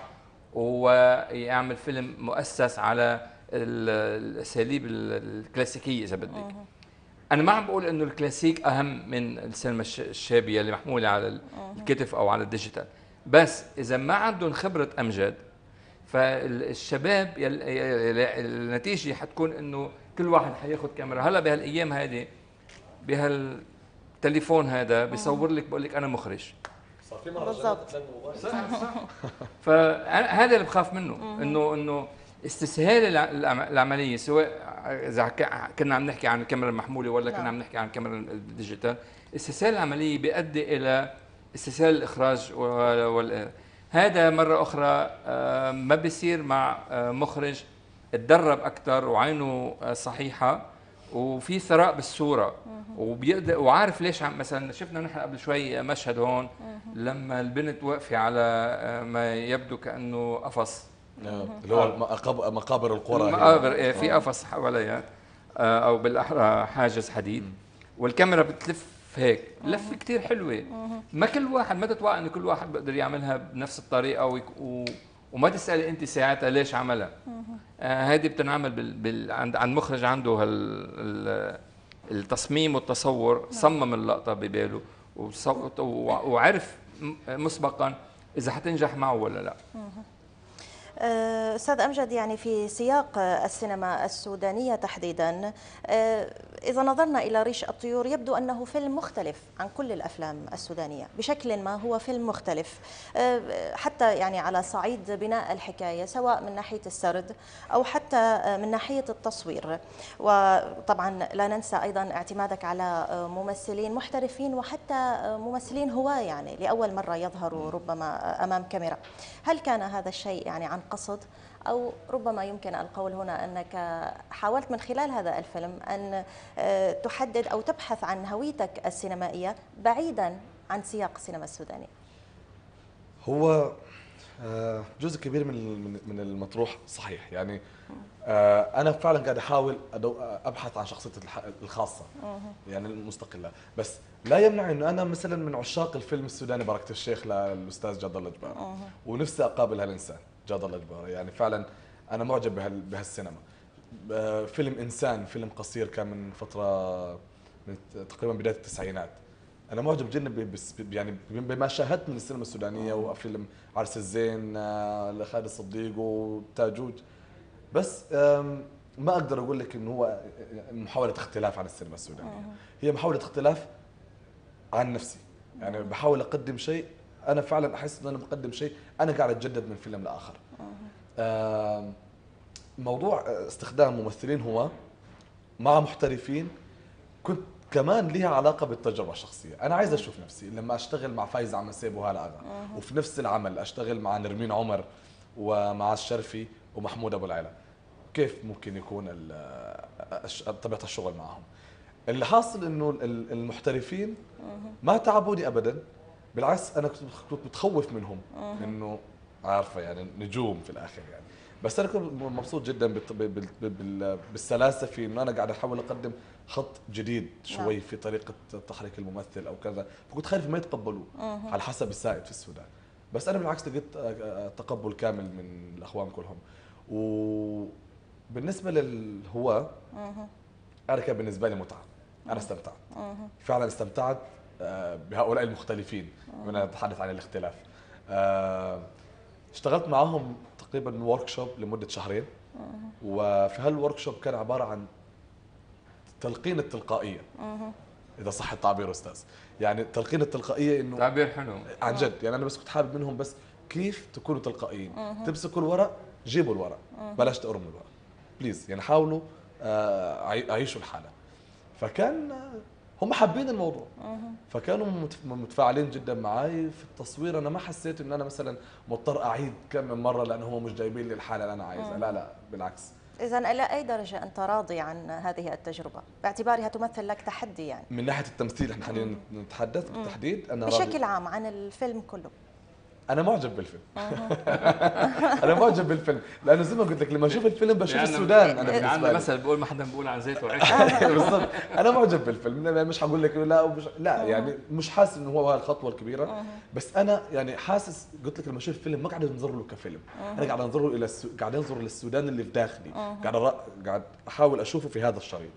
ويعمل فيلم مؤسس على الاساليب الكلاسيكيه اذا بدك. انا ما عم بقول انه الكلاسيك اهم من السينما الشابيه اللي محموله على الكتف او على الديجيتال، بس اذا ما عندهم خبره امجد فالشباب النتيجه حتكون انه كل واحد حياخذ كاميرا. هلا بهالايام هذه بهالتليفون هذا بيصور لك بقول لك انا مخرج. صار في مهرجانات صح صح. فهذا اللي بخاف منه، انه انه استسهال العمليه، سواء اذا كنا عم نحكي عن الكاميرا المحموله ولا كنا عم نحكي عن الكاميرا الديجيتال، استسهال العمليه بيؤدي الى استسهال الاخراج وال هذا مره اخرى ما بيصير مع مخرج تدرب اكثر وعينه صحيحه وفي ثراء بالصوره وبيقدر وعارف ليش. عم مثلا شفنا نحن قبل شوي مشهد هون لما البنت واقفه على ما يبدو كانه قفص اللي هو مقابر القرى، مقابر في قفص حواليها او بالاحرى حاجز حديد والكاميرا بتلف هيك لف كثير حلوه. ما كل واحد ما تتوقع انه كل واحد بيقدر يعملها بنفس الطريقه ويك و وما تسالي انت ساعتها ليش عملها. هذه آه بتنعمل بال... بال... عند عند مخرج عنده هال... التصميم والتصور، صمم اللقطه بباله وصوت وعرف مسبقا اذا حتنجح معه ولا لا. أستاذ أمجد، يعني في سياق السينما السودانية تحديدا، إذا نظرنا إلى ريش الطيور يبدو أنه فيلم مختلف عن كل الأفلام السودانية بشكل ما، هو فيلم مختلف حتى يعني على صعيد بناء الحكاية، سواء من ناحية السرد أو حتى من ناحية التصوير. وطبعا لا ننسى أيضا اعتمادك على ممثلين محترفين وحتى ممثلين هواة يعني لأول مرة يظهروا ربما أمام كاميرا. هل كان هذا الشيء يعني عن قصد، أو ربما يمكن القول هنا أنك حاولت من خلال هذا الفيلم أن تحدد أو تبحث عن هويتك السينمائية بعيدا عن سياق السينما السودانية؟ هو جزء كبير من من المطروح صحيح، يعني أنا فعلا قاعد أحاول أبحث عن شخصيتي الخاصة يعني المستقلة، بس لا يمنع إنه أنا مثلا من عشاق الفيلم السوداني بركة الشيخ للأستاذ جاد الله جبارة، ونفسي أقابل هالإنسان جاد الله جبارة. يعني فعلا أنا معجب بهالسينما. فيلم إنسان، فيلم قصير كان من فترة من تقريبا بداية التسعينات. أنا معجب جدا يعني بما شاهدت من السينما السودانية، وفيلم عرس الزين لخالد الصديق وتاجوج، بس ما أقدر أقول لك إنه هو محاولة اختلاف عن السينما السودانية، هي محاولة اختلاف عن نفسي. يعني بحاول أقدم شيء أنا فعلا أحس إن أنا بقدم شيء أنا قاعد أتجدد من فيلم لآخر. موضوع استخدام ممثلين هو مع محترفين كنت كمان ليها علاقة بالتجربة الشخصية. أنا عايز أشوف نفسي لما أشتغل مع فايز عمسيب وهالة أغا، وفي نفس العمل أشتغل مع نرمين عمر ومع الشرفي ومحمود أبو العلا، كيف ممكن يكون طبيعة الشغل معهم. اللي حاصل إنه المحترفين ما تعبوني أبدا، بالعكس أنا كنت متخوف منهم، إنه عارفة يعني نجوم في الآخر يعني. بس انا كنت مبسوط جدا بالت- بال- بال- بال- بالسلاسه في انه انا قاعد احاول اقدم خط جديد شوي نعم. في طريقه تحريك الممثل او كذا، فكنت خايف ما يتقبلوه مهم. على حسب السائد في السودان. بس انا بالعكس لقيت آه، آه، تقبل كامل من الاخوان كلهم. وبالنسبه للهواة مهم. انا كان بالنسبه لي متعه، انا استمتعت مهم. فعلا استمتعت آه، بهؤلاء المختلفين. وانا اتحدث عن الاختلاف، آه، اشتغلت معاهم تقريبا ورك شوب لمده شهرين، مهم. وفي هالورك شوب كان عباره عن تلقين التلقائيه، مهم. اذا صح التعبير استاذ. يعني تلقين التلقائيه انه تعبير حلو عن جد. يعني انا بس كنت حابب منهم بس كيف تكونوا تلقائيين. مهم. تمسكوا الورق، جيبوا الورق، مهم. بلاش تقرموا الورق بليز. يعني حاولوا آه، عي- عيشوا الحاله. فكان آه، هم حابين الموضوع، مهم. فكانوا متف- متفاعلين جدا معي في التصوير. انا ما حسيت ان انا مثلا مضطر اعيد كم من مره لانه هم مش جايبين لي الحاله اللي انا عايزها. مم. لا لا بالعكس. إذا إلى أي درجة أنت راضي عن هذه التجربة باعتبارها تمثل لك تحدي يعني؟ من ناحيه التمثيل احنا خلينا نتحدث مم. بالتحديد. انا بشكل راضي. عام عن الفيلم كله. انا معجب بالفيلم. انا معجب بالفيلم لانه زي ما قلت لك لما اشوف الفيلم بشوف يعني السودان. انا عندنا بالنسبه لي مثل بقول ما حدا بيقول عن زيت وعيش. بالضبط. انا معجب بالفيلم، يعني مش هقول لك إنه لا ومش لا يعني مش حاسس انه هو هالخطوه الكبيره. بس انا يعني حاسس قلت لك لما اشوف الفيلم ما قاعد انظر له كفيلم، انا قاعد انظر له الى السو... قاعد انظر للسودان اللي في داخلي، قاعد أرا... قاعد احاول اشوفه في هذا الشريط.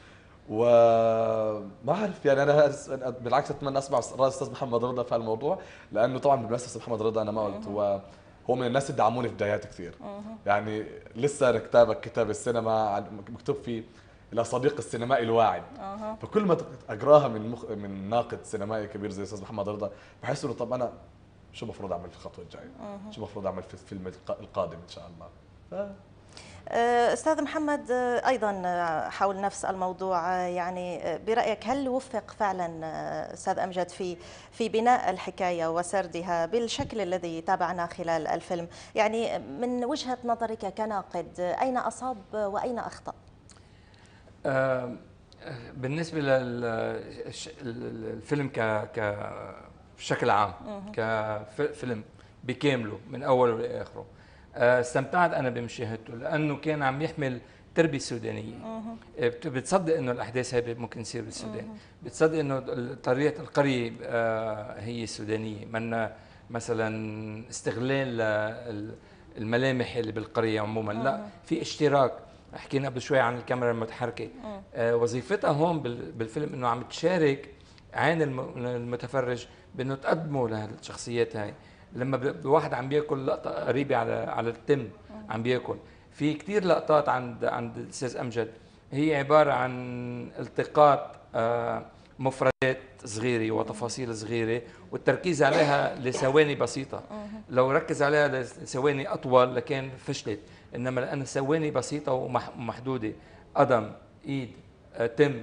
وما اعرف يعني انا بالعكس اتمنى اسمع راي الاستاذ محمد رضا في هالموضوع، لانه طبعا بالمناسبه الاستاذ محمد رضا انا ما قلت هو هو من الناس اللي دعموني في بدايات كثير. يعني لسه أنا كتابك كتاب السينما مكتوب فيه الى صديق السينمائي الواعد. أها. فكل ما اقراها من مخ... من ناقد سينمائي كبير زي الاستاذ محمد رضا بحس انه طب انا شو المفروض اعمل في الخطوه الجايه؟ أها. شو المفروض اعمل في الفيلم الق- القادم ان شاء الله؟ ف... آه، أستاذ محمد، آه، أيضا آه، حول نفس الموضوع، آه، يعني آه، برأيك هل وفق فعلا آه، أستاذ أمجد في في بناء الحكاية وسردها بالشكل الذي تابعنا خلال الفيلم؟ يعني من وجهة نظرك كناقد، آه، أين أصاب وأين أخطأ؟ آه، بالنسبه للفيلم ك ك بشكل عام مهم. كفيلم بكامله من اوله لاخره، آه، استمتعت انا بمشاهدته لانه كان عم يحمل تربيه سودانيه. مهم. آه، بت- بتصدق انه الاحداث هاي ممكن تصير بالسودان، مهم. بتصدق انه ال- طريقه القريه آه، هي سودانيه، من مثلا استغلال ل- الملامح اللي بالقريه عموما، لا مهم. في اشتراك. حكينا قبل شوي عن الكاميرا المتحركه، مم. آه، وظيفتها هون بال- بالفيلم انه عم تشارك عين الم- المتفرج بانه تقدمه لهالشخصيات هاي. لما ب- بواحد عم بياكل لقطه قريبه على على التم عم بياكل، في كثير لقطات عند عند الاستاذ امجد هي عباره عن التقاط آه، مفردات صغيره وتفاصيل صغيره والتركيز عليها لثواني بسيطه. لو ركز عليها لثواني اطول لكان فشلت، انما لان ثواني بسيطه ومح- ومحدوده، قدم، ايد، آه، تم،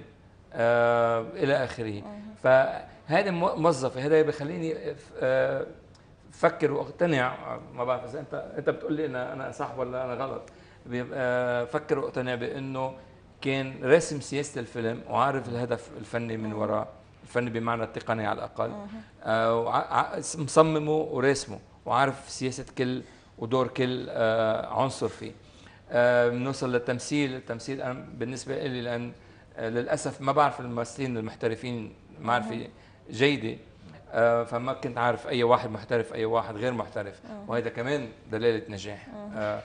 آه، الى اخره. فهذا موظفه، هذا بخليني آه، فكر واقتنع. ما بعرف اذا انت انت بتقول لي انا انا صح ولا انا غلط. بيبقى فكر واقتنع بانه كان راسم سياسه الفيلم وعارف الهدف الفني من وراء الفني بمعنى التقني على الاقل، آه، وع- ع- مصممه وراسمه وعارف سياسه كل ودور كل آه، عنصر فيه. آه، بنوصل للتمثيل. التمثيل انا بالنسبه لي لان آه، للاسف ما بعرف الممثلين المحترفين معرفه جيده، آه، فما كنت عارف اي واحد محترف اي واحد غير محترف، وهذا كمان دلاله نجاح. آه،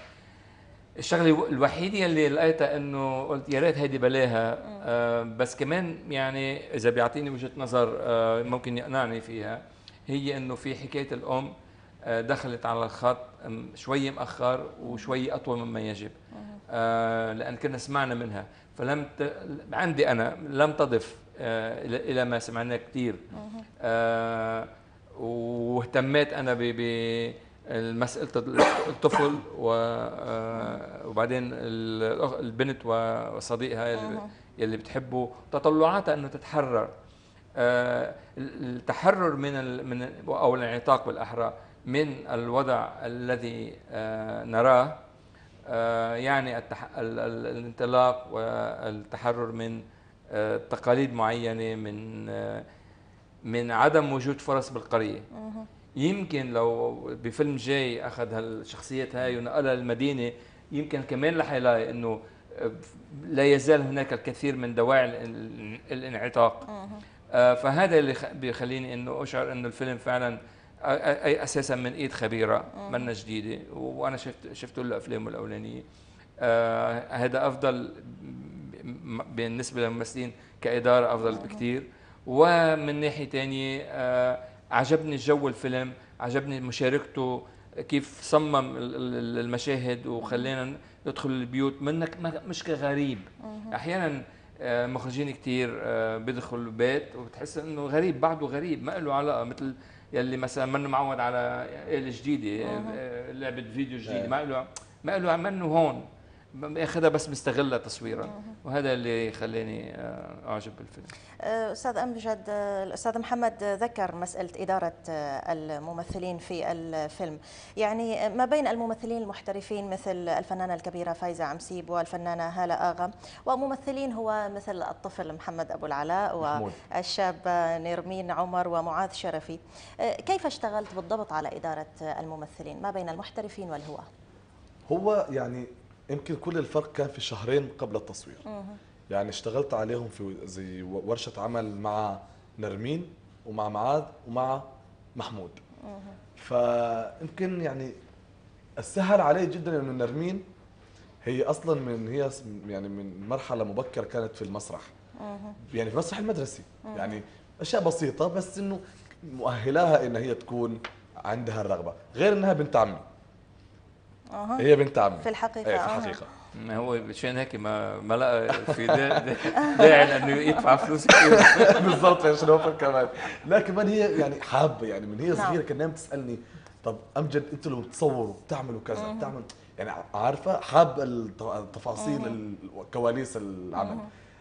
الشغله الوحيده اللي لقيتها انه قلت يا ريت هيدي بلاها، آه، بس كمان يعني اذا بيعطيني وجهه نظر آه، ممكن يقنعني فيها، هي انه في حكايه الام آه، دخلت على الخط أم، شوي مأخر وشوي اطول مما يجب، آه، لان كنا سمعنا منها فلم ت... عندي انا لم تضف آه، الى إلى ما سمعناه كثير. آه، واهتميت انا ب ب مسألة الطفل و- آه، وبعدين الأخ- البنت وصديقها يلي, يلي بتحبه، تطلعاتها انه تتحرر. آه، التحرر من ال من او الانعتاق بالاحرى من الوضع الذي آه، نراه، آه، يعني التح... ال- ال- الانطلاق والتحرر من آه، تقاليد معينة، من آه، من عدم وجود فرص بالقرية. يمكن لو بفيلم جاي اخذ هالشخصيات هاي ونقلها للمدينه يمكن كمان رح يلاقي انه لا يزال هناك الكثير من دواعي الانعتاق. آه فهذا اللي بيخليني انه اشعر انه الفيلم فعلا اي اساسا من ايد خبيره منا جديده، وانا شفت شفت له افلامه الاولانيه. آه هذا افضل بالنسبه للممثلين كاداره، افضل بكثير. ومن ناحيه ثانيه آه عجبني جو الفيلم، عجبني مشاركته، كيف صمم المشاهد وخلينا ندخل البيوت منك مش كغريب. احيانا مخرجين كثير بيدخلوا البيت وبتحس انه غريب، بعده غريب ما له علاقه، مثل يلي مثلا منه معود على آلة جديده، لعبه فيديو جديده، ما له ما له منه هون اخذها بس مستغلها تصويرا، وهذا اللي خلاني اعجب بالفيلم. استاذ امجد، الاستاذ محمد ذكر مساله اداره الممثلين في الفيلم، يعني ما بين الممثلين المحترفين مثل الفنانه الكبيره فايزه عمسيب والفنانه هاله اغا، وممثلين هو مثل الطفل محمد ابو العلاء والشابه نيرمين عمر ومعاذ شرفي، كيف اشتغلت بالضبط على اداره الممثلين ما بين المحترفين والهواة؟ هو يعني يمكن كل الفرق كان في شهرين قبل التصوير. يعني اشتغلت عليهم في زي ورشة عمل مع نرمين ومع معاذ ومع محمود. فيمكن يعني السهل علي جدا انه نرمين هي اصلا من هي يعني من مرحلة مبكرة كانت في المسرح. يعني في المسرح المدرسي، يعني اشياء بسيطة بس انه مؤهلاها ان هي تكون عندها الرغبة، غير انها بنت عمي. أه. هي بنت عمي في الحقيقة. ايه في الحقيقة. ما هو مشان هيك ما ما لقى في داعي لانه يدفع فلوس كثير. بالضبط عشان اوفر كمان. لا كمان هي يعني حابة، يعني من هي صغيرة كانت دائما تسألني طب امجد انتوا لما بتصوروا بتعملوا كذا بتعمل، يعني عارفة حاب التفاصيل كواليس العمل.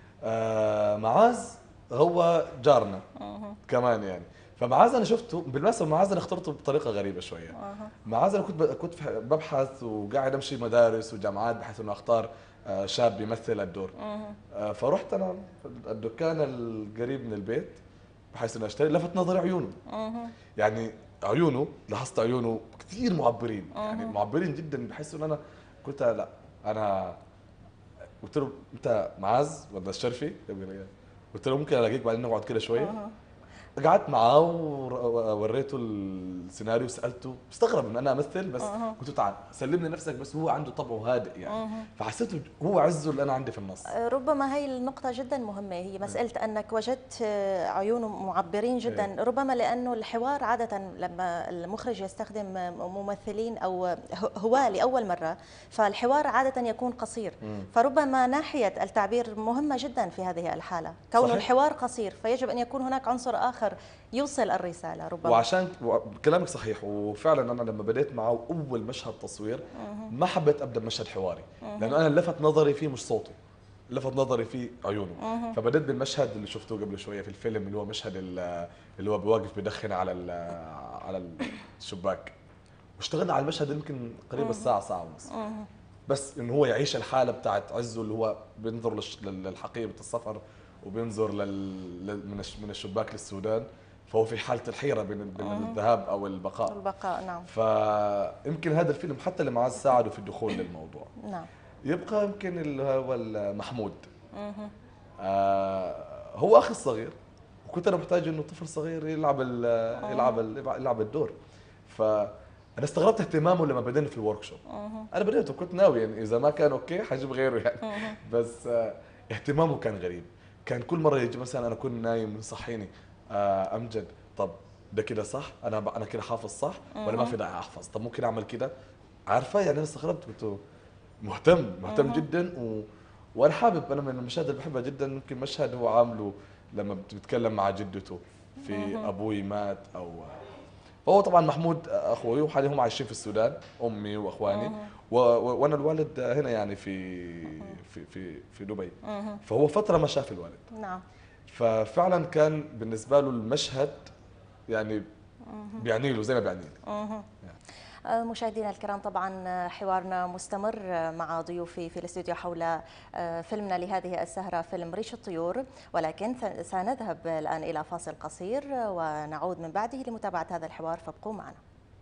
آه معاذ هو جارنا كمان يعني، فمعاذ انا شفته بالمناسبه، معاذ انا اخترته بطريقه غريبه شويه. أه. معاذ انا كنت كنت ببحث وقاعد امشي مدارس وجامعات بحيث انه اختار شاب يمثل الدور. أه. فرحت انا الدكان القريب من البيت بحيث انه اشتري، لفت نظري عيونه. أه. يعني عيونه، لاحظت عيونه كثير معبرين. أه. يعني معبرين جدا، بحس انه انا كنت لا انا قلت له انت معاذ ولا الشرفي؟ قلت له ممكن الاقيك بعدين نقعد كده شويه. أه. قعدت معاه ووريته السيناريو وسالته، استغرب ان انا امثل بس أه. قلت له تعال سلمني نفسك، بس هو عنده طبعه هادئ يعني. أه. فحسيت هو عزه اللي انا عندي في النص. ربما هي النقطة جدا مهمة، هي مسألة أه. انك وجدت عيونه معبرين جدا. أه. ربما لانه الحوار عادة لما المخرج يستخدم ممثلين او هواة لاول مرة، فالحوار عادة يكون قصير. أه. فربما ناحية التعبير مهمة جدا في هذه الحالة، كون صحيح. الحوار قصير فيجب ان يكون هناك عنصر اخر يوصل الرسالة ربما. وعشان كلامك صحيح، وفعلا أنا لما بديت معه أول مشهد تصوير ما حبيت أبدأ مشهد حواري، لأنه أنا لفت نظري فيه مش صوته، لفت نظري فيه عيونه. فبديت بالمشهد اللي شفتوه قبل شوية في الفيلم، اللي هو مشهد اللي هو بواقف بدخن على على الشباك، واشتغلنا على المشهد يمكن قريب الساعة ساعة ونص، بس إنه هو يعيش الحالة بتاعت عزه اللي هو بينظر للحقيبة السفر وبينظر لل من من الشباك للسودان، فهو في حالة الحيرة بين بين الذهاب أو البقاء. البقاء نعم. فيمكن هذا الفيلم حتى اللي معاه ساعده في الدخول للموضوع. نعم. يبقى يمكن اللي هو محمود. آه هو أخي الصغير، وكنت أنا محتاج إنه طفل صغير يلعب ال يلعب ال يلعب الدور. فأنا استغربت اهتمامه لما بدينا في الورك شوب. أنا بديت وكنت ناوي يعني إذا ما كان أوكي حجيب غيره يعني. بس آه اهتمامه كان غريب. كان كل مرة يجي مثلا أنا كنت نايم يصحيني، آه أمجد طب ده كده صح؟ أنا أنا كده حافظ صح؟ ولا ما في داعي أحفظ؟ طب ممكن أعمل كده؟ عارفة يعني أنا استغربت، كنت مهتم مهتم جدا و... وأنا حابب، أنا من المشاهد اللي بحبها جدا يمكن مشهد هو عامله لما بتتكلم مع جدته في أبوي مات أو هو طبعا محمود أخوي وحاليا هم عايشين في السودان، أمي وأخواني و... وأنا الوالد هنا يعني في في في في دبي. فهو فترة ما شاف الوالد. نعم. ففعلا كان بالنسبه له المشهد يعني بيعني له زي ما بيعني لي. مشاهدينا الكرام، طبعا حوارنا مستمر مع ضيوفي في الاستوديو حول فيلمنا لهذه السهرة، فيلم ريش الطيور، ولكن سنذهب الآن إلى فاصل قصير ونعود من بعده لمتابعة هذا الحوار، فابقوا معنا.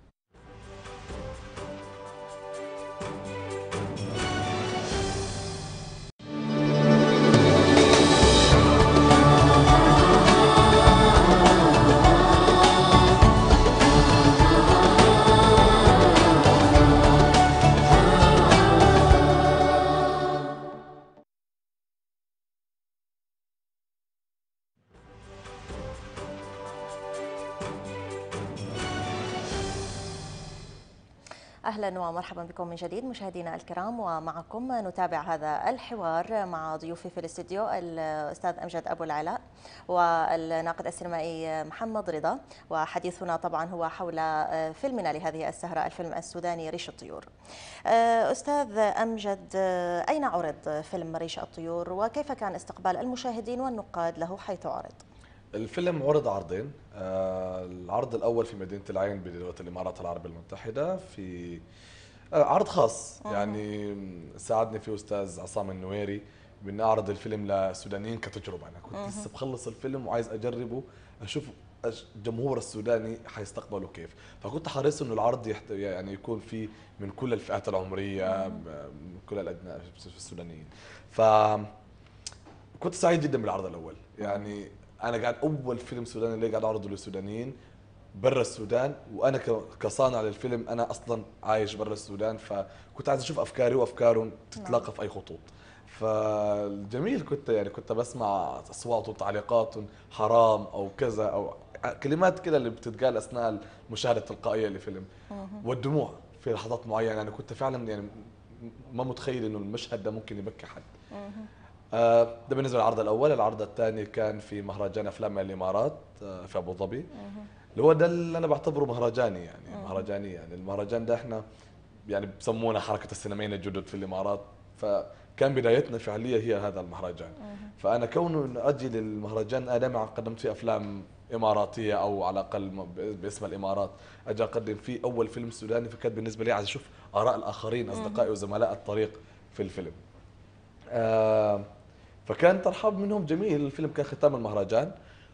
أهلا ومرحبا بكم من جديد مشاهدينا الكرام، ومعكم نتابع هذا الحوار مع ضيوفي في الاستديو الأستاذ أمجد أبو العلاء والناقد السينمائي محمد رضا، وحديثنا طبعا هو حول فيلمنا لهذه السهرة، الفيلم السوداني ريش الطيور. أستاذ أمجد، أين عرض فيلم ريش الطيور وكيف كان استقبال المشاهدين والنقاد له حيث عرض؟ الفيلم عرض عرضين، آه العرض الأول في مدينة العين بدولة الإمارات العربية المتحدة في آه عرض خاص، يعني ساعدني فيه أستاذ عصام النويري بأن أعرض الفيلم للسودانيين كتجربة. أنا كنت لسه بخلص الفيلم وعايز أجربه أشوف الجمهور السوداني حيستقبله كيف، فكنت حريص إنه العرض يحت... يعني يكون فيه من كل الفئات العمرية، من كل الأدناء السودانيين. ف كنت سعيد جدا بالعرض الأول، يعني أنا قاعد أول فيلم سوداني اللي قاعد أعرضه للسودانيين برا السودان، وأنا كصانع للفيلم أنا أصلا عايش برا السودان، فكنت عايز أشوف أفكاري وأفكارهم تتلاقى في أي خطوط. فالجميل كنت يعني كنت بسمع أصوات وتعليقات حرام أو كذا أو كلمات كده اللي بتتقال أثناء المشاهدة التلقائية لفيلم، والدموع في لحظات معينة. أنا كنت فعلا يعني ما متخيل إنه المشهد ده ممكن يبكي حد. ده بالنسبه للعرض الاول. العرض الثاني كان في مهرجان افلام الامارات في ابو ظبي، اللي هو ده اللي انا بعتبره مهرجاني، يعني مهرجاني. يعني المهرجان ده احنا يعني بسمونا حركه السينمائيين الجدد في الامارات، فكان بدايتنا فعليا هي هذا المهرجان. فانا كونه انه اجي للمهرجان، انا دائما قدمت فيه افلام اماراتيه او على الاقل باسم الامارات، اجي اقدم فيه اول فيلم سوداني، فكان بالنسبه لي عايز اشوف اراء الاخرين، اصدقائي وزملاء الطريق في الفيلم. آه فكان ترحاب منهم جميل. الفيلم كان ختام المهرجان،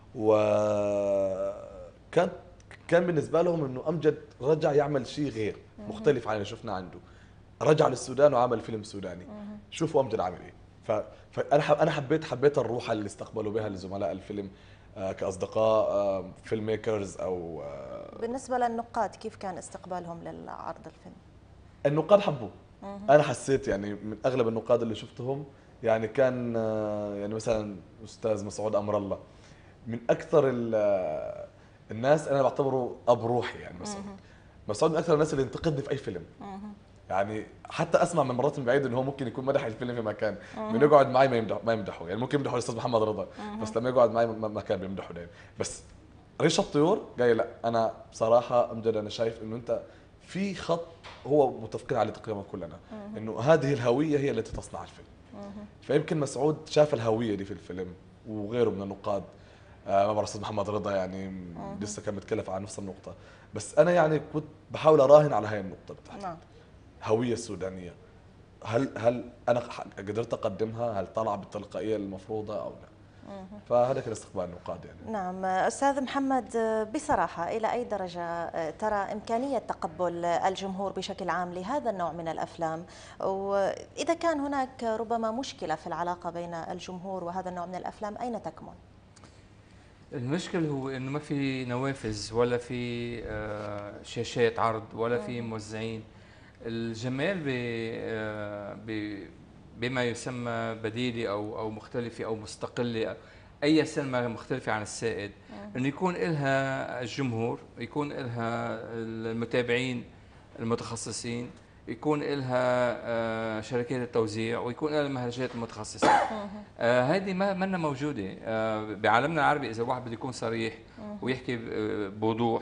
وكان كان بالنسبه لهم انه امجد رجع يعمل شيء غير مختلف عن اللي شفناه عنده، رجع للسودان وعمل فيلم سوداني. شوفوا امجد عامل ايه. فانا انا حبيت حبيت الروح اللي استقبلوا بها لزملاء الفيلم كاصدقاء فيلم ميكرز. او بالنسبه للنقاد كيف كان استقبالهم للعرض الفيلم؟ النقاد حبوه. انا حسيت يعني من اغلب النقاد اللي شفتهم، يعني كان يعني مثلا استاذ مسعود امر الله من اكثر الناس انا بعتبره اب روحي. يعني مسعود مسعود من اكثر الناس اللي ينتقدني في اي فيلم، يعني حتى اسمع من مرات من بعيد انه هو ممكن يكون مدح الفيلم في مكان، من يقعد معي ما يمدح ما يمدحه، يعني ممكن يمدحه الاستاذ محمد رضا، بس لما يقعد معي ما كان بيمدحه دايما. بس ريش الطيور جاي لا، انا بصراحه امجد انا شايف انه انت في خط هو متفقين عليه تقريبا كلنا، انه هذه الهويه هي التي تصنع الفيلم. فيمكن مسعود شاف الهويه دي في الفيلم وغيره من النقاد، آه ما بعرف استاذ محمد رضا يعني لسه كان متكلف عن نفس النقطه، بس انا يعني كنت بحاول اراهن على هاي النقطه بتاعتي. نعم. هويه سودانيه، هل هل انا قدرت اقدمها؟ هل طلع بالتلقائيه المفروضه او لا؟ فهذا كان استقبال النقاد يعني. نعم استاذ محمد، بصراحه الى اي درجه ترى امكانيه تقبل الجمهور بشكل عام لهذا النوع من الافلام، واذا كان هناك ربما مشكله في العلاقه بين الجمهور وهذا النوع من الافلام اين تكمن؟ المشكل هو انه ما في نوافذ ولا في شاشات عرض ولا في موزعين. الجمال ب بما يسمى بديلي او او مختلفه او مستقله، اي سينما مختلفه عن السائد، انه يكون لها الجمهور، يكون لها المتابعين المتخصصين، يكون لها شركات التوزيع، ويكون لها المهرجانات المتخصصه. هذه ما منا موجوده بعالمنا العربي. اذا الواحد بده يكون صريح ويحكي بوضوح،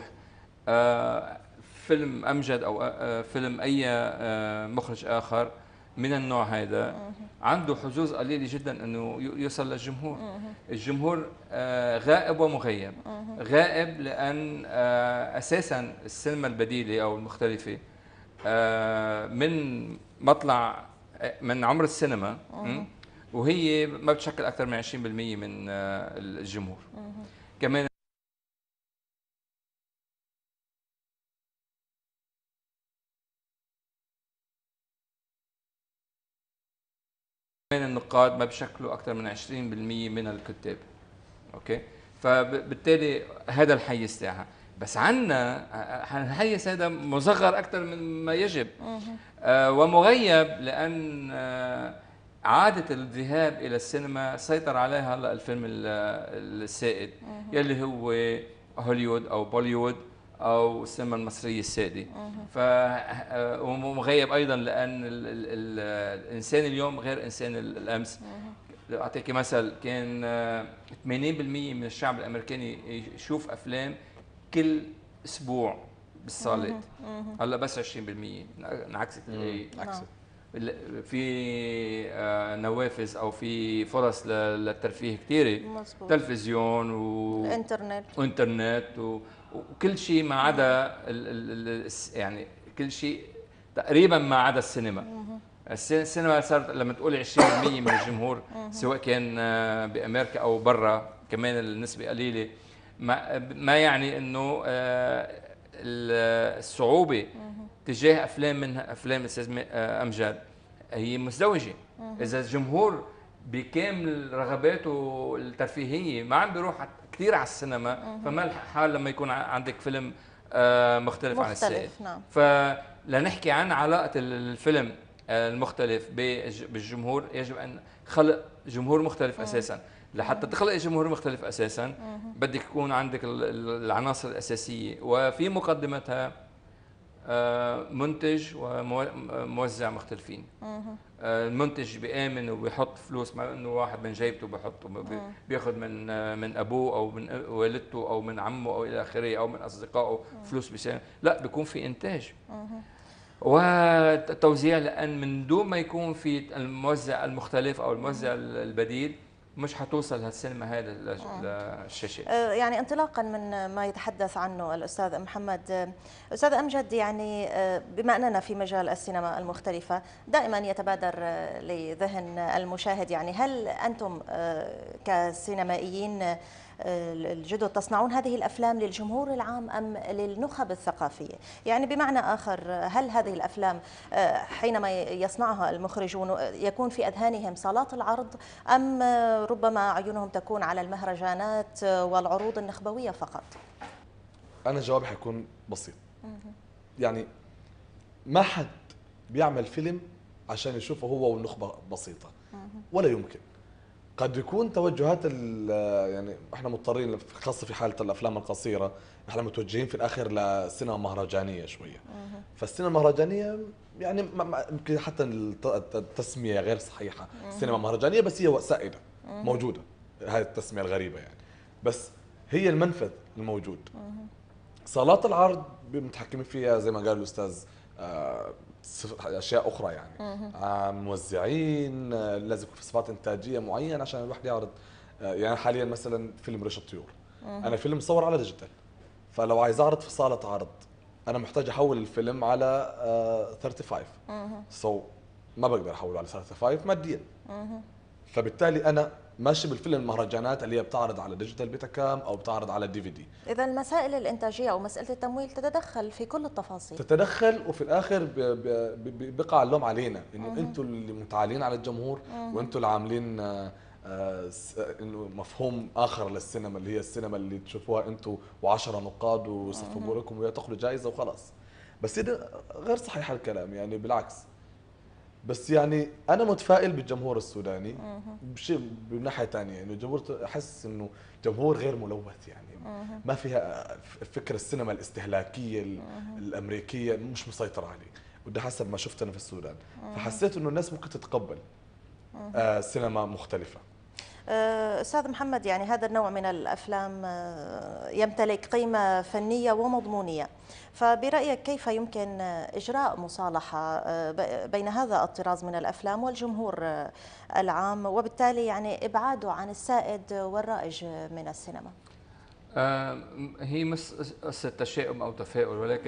فيلم امجد او فيلم اي مخرج اخر من النوع هذا عنده حظوظ قليله جدا انه يوصل للجمهور. الجمهور غائب ومغيب. غائب لان اساسا السينما البديله او المختلفه آه، من مطلع من عمر السينما، م? وهي ما بتشكل اكثر من عشرين بالمئة من آه، الجمهور. كمان كمان النقاد ما بيشكلوا اكثر من عشرين بالمئة من الكتاب. اوكي، فبالتالي هذا الحيز تاعها. بس عندنا الحيز هذا مصغر اكثر من ما يجب، آه ومغيب، لان آه عاده الذهاب الى السينما سيطر عليها هلا الفيلم السائد يلي هو هوليوود او بوليوود او السينما المصريه السائده. ف ومغيب ايضا لان ال ال ال الانسان اليوم غير انسان الامس. اعطيكي مثل، كان ثمانين بالمئة من الشعب الامريكي يشوف افلام كل اسبوع بالصالات، هلا بس عشرين بالمئة. انعكست الايه، انعكست. في نوافذ او في فرص للترفيه كثيره، تلفزيون وانترنت وانترنت و... وكل شيء ما عدا يعني كل شيء تقريبا ما عدا السينما. السينما صارت لما تقولي عشرين بالمئة من الجمهور، سواء كان بامريكا او برا كمان النسبه قليله، ما, ما يعني انه الصعوبه تجاه افلام منها افلام الاستاذ امجد هي مزدوجه. اذا الجمهور بكامل رغباته الترفيهيه ما عم بيروح كثير على السينما، فما الحال لما يكون عندك فيلم مختلف, مختلف عن السائد. نعم. فلنحكي عن علاقه الفيلم المختلف بالجمهور، يجب ان خلق جمهور مختلف اساسا. لحتى تخلق جمهور مختلف اساسا بدك يكون عندك العناصر الاساسيه، وفي مقدمتها منتج وموزع مختلفين. المنتج بيآمن وبيحط فلوس، مع انه واحد من جيبته بيحط، بياخذ من من ابوه او من والدته او من عمه او الى اخره او من اصدقائه فلوس بيساهم. لا، بيكون في انتاج وتوزيع، لان من دون ما يكون في الموزع المختلف او الموزع البديل مش حتوصل هالسينما هذا للشاشه. يعني انطلاقا من ما يتحدث عنه الاستاذ محمد، استاذ امجد، يعني بما اننا في مجال السينما المختلفه دائما يتبادر لذهن المشاهد، يعني هل انتم كسينمائيين الجدد تصنعون هذه الأفلام للجمهور العام أم للنخب الثقافية؟ يعني بمعنى آخر، هل هذه الأفلام حينما يصنعها المخرجون يكون في أذهانهم صالات العرض، أم ربما عيونهم تكون على المهرجانات والعروض النخبوية فقط؟ أنا جوابي حيكون بسيط. يعني ما حد بيعمل فيلم عشان يشوفه هو والنخبة بسيطة، ولا يمكن. قد يكون توجهات يعني احنا مضطرين، خاصه في حاله الافلام القصيره، احنا متوجهين في الاخر لسينما مهرجانيه شويه. فالسينما المهرجانيه يعني يمكن حتى التسميه غير صحيحه، سينما مهرجانيه، بس هي سائده موجوده، هذه التسميه الغريبه يعني. بس هي المنفذ الموجود. صالات العرض متحكمين فيها زي ما قال الاستاذ اشياء اخرى، يعني موزعين، لازم يكون في صفات انتاجيه معينه عشان الواحد يعرض. يعني حاليا مثلا فيلم ريش الطيور، انا فيلم مصور على ديجيتال، فلو عايز اعرض في صاله عرض انا محتاج احول الفيلم على خمسة وثلاثين، سو ما بقدر احوله على خمسة وثلاثين ماديا. فبالتالي انا ماشي بالفيلم المهرجانات اللي هي بتعرض على ديجيتال بيتاكام او بتعرض على دي في دي. اذا المسائل الانتاجيه او مساله التمويل تتدخل في كل التفاصيل، تتدخل، وفي الاخر بيقع اللوم علينا انه انتم اللي متعالين على الجمهور، وانتم اللي عاملين انه مفهوم اخر للسينما، اللي هي السينما اللي تشوفوها انتم وعشرة نقاد ويصفقوا لكم ويا تاخذوا جائزه وخلاص. بس هذا غير صحيح الكلام، يعني بالعكس. بس يعني انا متفائل بالجمهور السوداني بشيء من ناحيه ثانيه، انه يعني الجمهور احس انه جمهور غير ملوث، يعني ما فيها فكر السينما الاستهلاكيه الامريكيه مش مسيطر عليه، وده حسب ما شفت انا في السودان. فحسيت انه الناس ممكن تتقبل آه سينما مختلفه. أستاذ محمد، يعني هذا النوع من الأفلام يمتلك قيمة فنية ومضمونية، فبرأيك كيف يمكن إجراء مصالحة بين هذا الطراز من الأفلام والجمهور العام، وبالتالي يعني إبعاده عن السائد والرائج من السينما؟ آه هي مش قصة تشاؤم أو تفاؤل، ولكن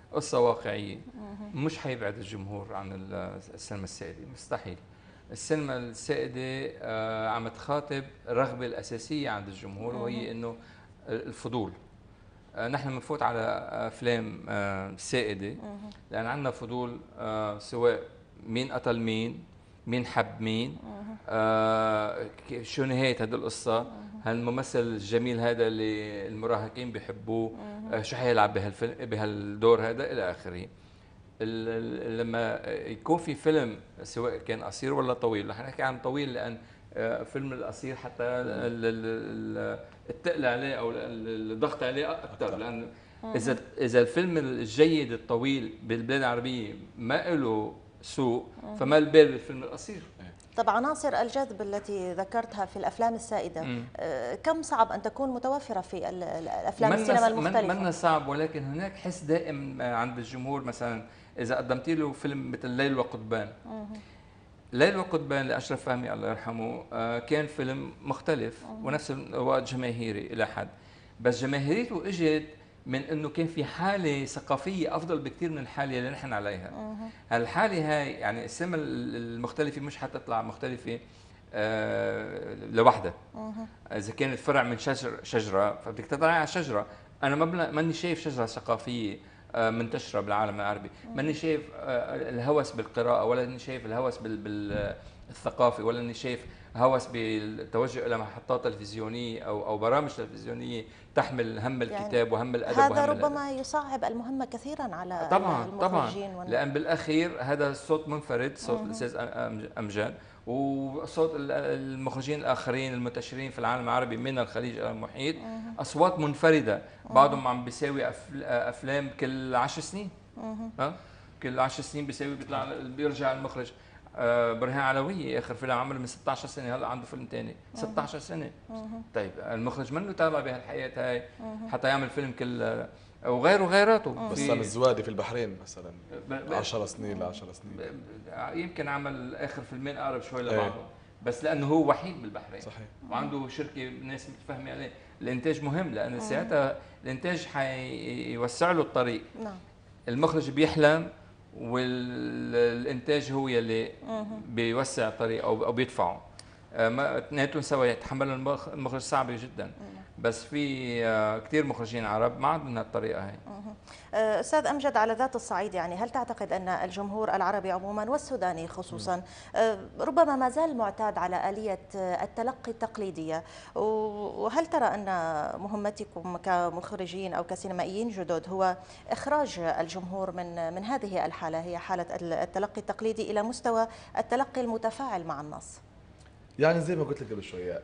قصه واقعيه مش حيبعد الجمهور عن السينما السائده، مستحيل. السينما السائده آه عم تخاطب الرغبه الاساسيه عند الجمهور، وهي انه الفضول. آه نحن بنفوت على افلام آه سائده لان عندنا فضول، آه سواء مين قتل مين، مين حب مين، آه شو نهايه هذه القصه، هالممثل الجميل هذا اللي المراهقين بيحبوه آه شو حيلعب بهالفيلم بهالدور هذا الى اخره. لما يكون في فيلم سواء كان قصير ولا طويل، رح نحكي عن طويل لان فيلم القصير حتى التقل عليه او الضغط عليه اكثر، لان اذا اذا الفيلم الجيد الطويل بالبلاد العربيه ما له سوق فما البال بالفيلم القصير. طب عناصر الجذب التي ذكرتها في الافلام السائده مم. كم صعب ان تكون متوفره في الافلام السينما المختلفه؟ منا صعب، ولكن هناك حس دائم عند الجمهور. مثلا اذا قدمتي له فيلم مثل ليل وقطبان، ليل وقطبان لاشرف فهمي الله يرحمه كان فيلم مختلف ونفس الوقت جماهيري الى حد، بس جماهيريته اجت من انه كان في حاله ثقافيه افضل بكثير من الحاله اللي نحن عليها. هالحاله هاي يعني السينما المختلفه مش حتطلع مختلفه آه لوحدها. اذا كانت فرع من شجر شجره فبدك تطلعي على شجره. انا ما ماني شايف شجره ثقافيه آه منتشره بالعالم العربي، ماني شايف آه الهوس بالقراءه، ولا اني شايف الهوس بالثقافه، ولا اني شايف هوس بالتوجه الى محطات تلفزيونيه او او برامج تلفزيونيه تحمل هم الكتاب يعني وهم الادب. هذا وهم ربما الأدب. يصعب المهمه كثيرا على طبعا المخرجين. طبعا لان بالاخير هذا الصوت منفرد، صوت الاستاذ امجاد وصوت المخرجين الاخرين المنتشرين في العالم العربي من الخليج الى المحيط، اصوات منفرده، بعضهم عم بيساوي افلام كل عشر سنين. ها كل عشر سنين بيساوي بيطلع بيرجع المخرج. آه برهان علوية اخر فيلم عمله من ستة عشر سنه، هلا عنده فيلم ثاني ستة عشر سنه. طيب المخرج منه تابع بهالحياه هاي حتى يعمل فيلم كل وغيره وغيراته. بسام الزوادي في البحرين مثلا عشر سنين ل عشر سنين يمكن عمل اخر فيلمين اقرب شوي لبعضهم، بس لانه هو وحيد بالبحرين صحيح، وعنده شركه ناس متفاهمه عليه. الانتاج مهم لان ساعتها الانتاج حيوسع له الطريق. نعم المخرج بيحلم والانتاج هو يلي بيوسع الطريق او بيدفعه. اثنيناتهم سوا يتحملوا المخرج صعبه جدا، بس في كثير مخرجين عرب ما عندهم هالطريقه هي. استاذ امجد، على ذات الصعيد يعني هل تعتقد ان الجمهور العربي عموما والسوداني خصوصا ربما ما زال معتاد على اليه التلقي التقليديه، وهل ترى ان مهمتكم كمخرجين او كسينمائيين جدد هو اخراج الجمهور من من هذه الحاله، هي حاله التلقي التقليدي، الى مستوى التلقي المتفاعل مع النص؟ يعني زي ما قلت لك قبل شويه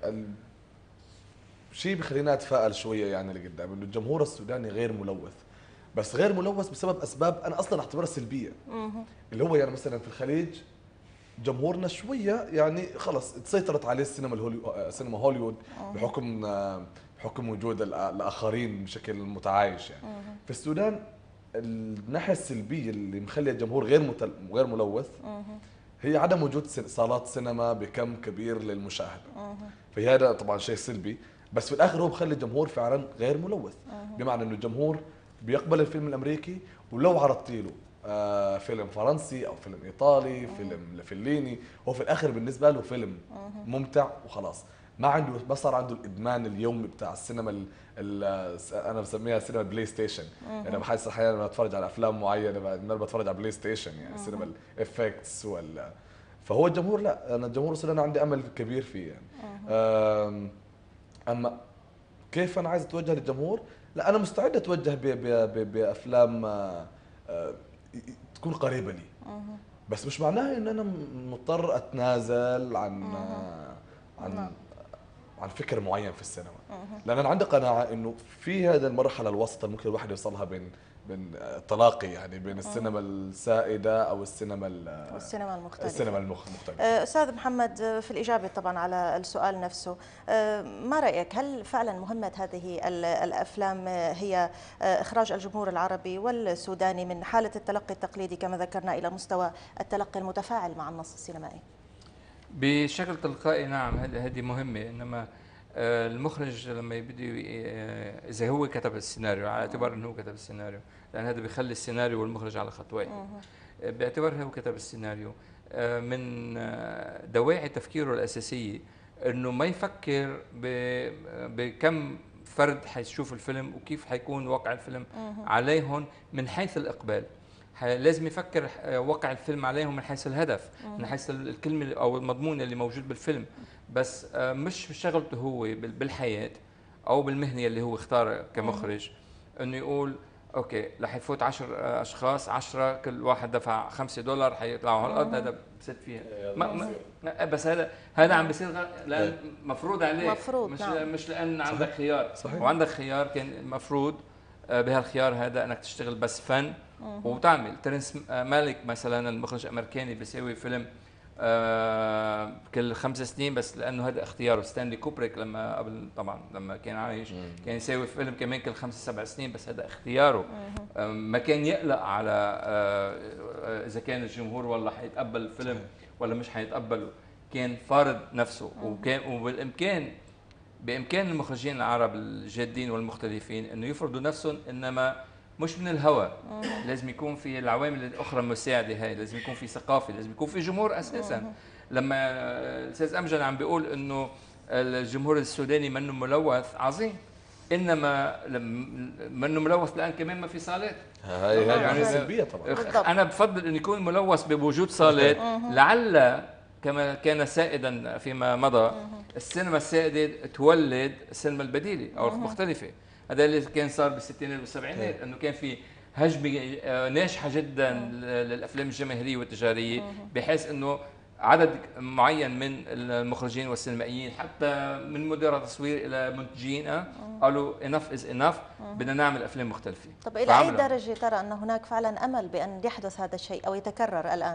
شيء بخلينا اتفائل شويه يعني لقدام، انه الجمهور السوداني غير ملوث، بس غير ملوث بسبب اسباب انا اصلا اعتبرها سلبيه. اللي هو يعني مثلا في الخليج جمهورنا شويه يعني خلص تسيطرت عليه السينما الهوليو... سينما هوليوود بحكم بحكم وجود الاخرين بشكل متعايش يعني. في السودان الناحيه السلبيه اللي مخليه الجمهور غير متل... غير ملوث هي عدم وجود صالات سينما بكم كبير للمشاهده. فهي هذا طبعا شيء سلبي، بس في الاخر هو بخلي الجمهور فعلا غير ملوث، بمعنى انه الجمهور بيقبل الفيلم الامريكي ولو عرضت له آه فيلم فرنسي او فيلم ايطالي، فيلم فليني، هو في الاخر بالنسبه له فيلم ممتع وخلاص. ما عنده ما صار عنده الادمان اليومي بتاع السينما ال ال انا بسميها سينما البلاي ستيشن. يعني بحس احيانا لما بتفرج على افلام معينه انا بتفرج على بلاي ستيشن، يعني سينما الافكتس وال فهو الجمهور لا، انا الجمهور السوداني عندي امل كبير فيه يعني. اما كيف انا عايز اتوجه للجمهور؟ لا انا مستعد اتوجه بافلام تكون قريبه لي، بس مش معناها ان انا مضطر اتنازل عن عن عن فكر معين في السينما، لان انا عندي قناعه انه في هذه المرحله الوسطى ممكن الواحد يوصلها بين بين التلاقي يعني بين السينما السائده او السينما والسينما المختلفه. السينما المختلفه. استاذ محمد، في الاجابه طبعا على السؤال نفسه، ما رايك، هل فعلا مهمه هذه الافلام هي اخراج الجمهور العربي والسوداني من حاله التلقي التقليدي كما ذكرنا الى مستوى التلقي المتفاعل مع النص السينمائي؟ بشكل تلقائي نعم، هذه مهمه، انما آه، المخرج لما بده ي- اذا هو كتب السيناريو على اعتبار انه هو كتب السيناريو، لان هذا بيخلي السيناريو والمخرج على خط واحد. آه، باعتبار هو كتب السيناريو، آه، من آه، دواعي تفكيره الاساسيه انه ما يفكر ب- بكم فرد حيشوف الفيلم وكيف حيكون واقع الفيلم عليهم من حيث الاقبال. ح- لازم يفكر آه، واقع الفيلم عليهم من حيث الهدف، من حيث الكلمه او المضمون اللي موجود بالفيلم، بس آه، مش شغلته هو بال- بالحياه او بالمهنه اللي هو اختارها كمخرج، انه يقول اوكي رح يفوت عشر اشخاص، عشرة كل واحد دفع خمسة دولار حيطلعوا على الارض، هذا بسد فيها. ما ما ما- بس هذا هذا عم بيصير غ- لان مفروض عليك، مفروض، مش نعم. مش لان عندك خيار. صحيح. وعندك خيار، كان مفروض آه، بهالخيار هذا انك تشتغل بس فن وتعمل. ترنس آه، مالك مثلا المخرج الامريكاني بيسوي فيلم آه، كل خمس سنين، بس لانه هذا اختياره. ستانلي كوبريك لما قبل طبعا لما كان عايش كان يسوي فيلم كمان كل خمس سبع سنين، بس هذا اختياره. آه، ما كان يقلق على آه، آه، اذا كان الجمهور والله حيتقبل الفيلم ولا مش حيتقبله. كان فارض نفسه، وكان وبالامكان بامكان المخرجين العرب الجادين والمختلفين انه يفرضوا نفسهم، انما مش من الهوى. لازم يكون في العوامل الاخرى المساعده هاي، لازم يكون في ثقافه، لازم يكون في جمهور اساسا. لما الاستاذ امجد عم بيقول انه الجمهور السوداني منه ملوث، عظيم، انما لم- منه ملوث لان كمان ما في صالات. هاي هاي يعني سلبيه طبعا. بالضبط. انا بفضل انه يكون ملوث بوجود صالات، لعل كما كان سائدا فيما مضى السينما السائده تولد السينما البديله او المختلفه. هذا اللي كان صار بالستينات والسبعينات، انه كان في هجمه آه، ناجحه جدا للافلام الجماهيريه والتجاريه، بحيث انه عدد معين من المخرجين والسينمائيين حتى من مدراء تصوير الى منتجين آه، قالوا enough is enough، بدنا نعمل افلام مختلفه. طب إلى أي فعملوا. درجة ترى أن هناك فعلا أمل بأن يحدث هذا الشيء أو يتكرر الآن؟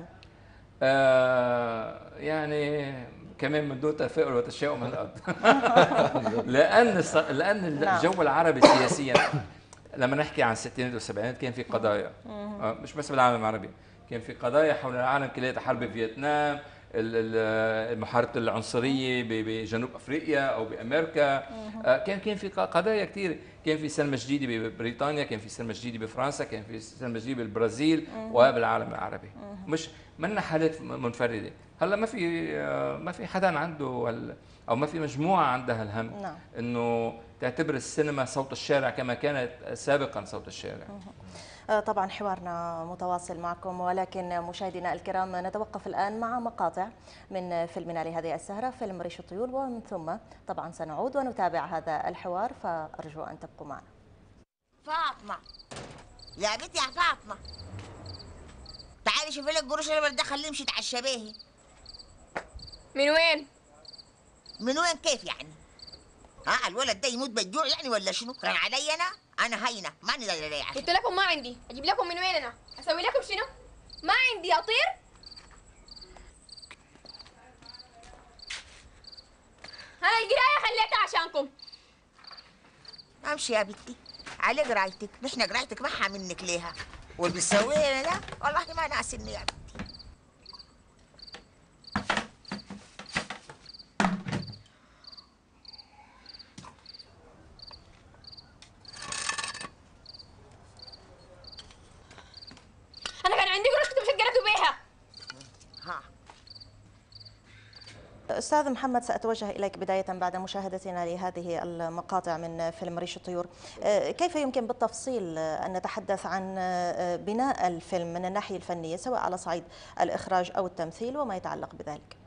آه يعني كمان من دون تفاؤل وتشاؤم هالقد. لان الص- لان نعم. الجو العربي سياسيا لما نحكي عن الستينات والسبعينات كان في قضايا، آه مش بس بالعالم العربي، كان في قضايا حول العالم كلها، حرب فيتنام، ال- ال- محاربه العنصريه ب- بجنوب افريقيا او بامريكا. آه كان كان في ق- قضايا كثير، كان في سينما جديده ببريطانيا، كان في سينما جديده بفرنسا، كان في سينما جديده بالبرازيل وبالعالم العربي. مش منا حالات منفرده. هلا ما في آه، ما في حدا عنده هال- او ما في مجموعه عندها الهم نعم. انه تعتبر السينما صوت الشارع كما كانت سابقا صوت الشارع. آه، طبعا حوارنا متواصل معكم، ولكن مشاهدينا الكرام نتوقف الآن مع مقاطع من فيلمنا لهذه السهرة، فيلم ريش الطيور، ومن ثم طبعا سنعود ونتابع هذا الحوار، فأرجو أن تبقوا معنا. فاطمة يا بنت يا فاطمة، تعالي شوفي لك قروش اللي ده، خليه يمشي يتعشى بيه. من وين؟ من وين كيف يعني؟ ها الولد ده يموت بالجوع يعني ولا شنو؟ كان علي انا؟ انا هينة ماني دايرة ليه عشان. قلت لكم ما عندي، اجيب لكم من وين انا؟ اسوي لكم شنو؟ ما عندي، اطير؟ هاي القرايه خليتها عشانكم. امشي يا بنتي على قرايتك، نحن قرايتك محا منك ليها، واللي بتسويه ده والله ما ناسني يا بنتي. انا كان عندي قروش كنت بشقلكوا بيها. ها أستاذ محمد، سأتوجه إليك بداية بعد مشاهدتنا لهذه المقاطع من فيلم ريش الطيور. آه، كيف يمكن بالتفصيل آه، أن نتحدث عن آه، بناء الفيلم من الناحية الفنية، سواء على صعيد الإخراج أو التمثيل وما يتعلق بذلك؟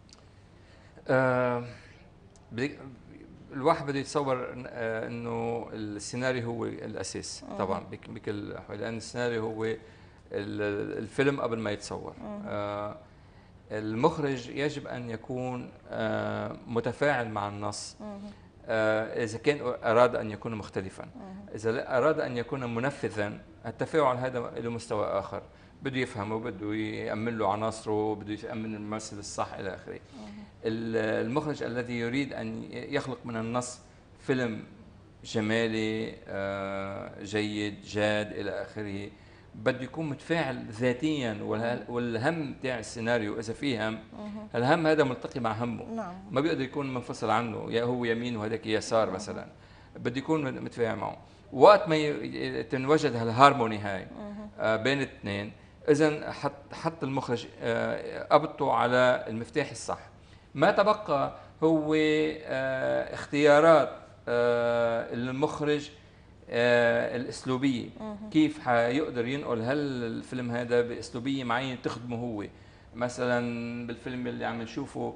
آه بدي- الواحد بده يتصور آه، انه السيناريو هو الاساس طبعا بك- بكل الاحوال، لان السيناريو هو ال- الفيلم قبل ما يتصور. آه المخرج يجب ان يكون آه متفاعل مع النص. آه اذا كان اراد ان يكون مختلفا، اذا لا اراد ان يكون منفذا، التفاعل هذا له مستوى اخر، بده يفهمه، بده يامن له عناصره، بده يامن الممثل الصح الى اخره. ال- المخرج الذي يريد ان يخلق من النص فيلم جمالي آه، جيد جاد الى اخره، بده يكون متفاعل ذاتيا، والهم تاع السيناريو اذا في هم، الهم هذا ملتقي مع همه. نعم. ما بيقدر يكون منفصل عنه، يا هو يمين وهذاك يسار مثلا، بده يكون متفاعل معه. وقت ما تنوجد هالهارموني هاي بين الاثنين، اذا حط حط المخرج قبضته على المفتاح الصح. ما تبقى هو اختيارات المخرج الاسلوبيه، كيف حيقدر ينقل هالفيلم هذا باسلوبيه معينه تخدمه هو. مثلا بالفيلم اللي عم نشوفه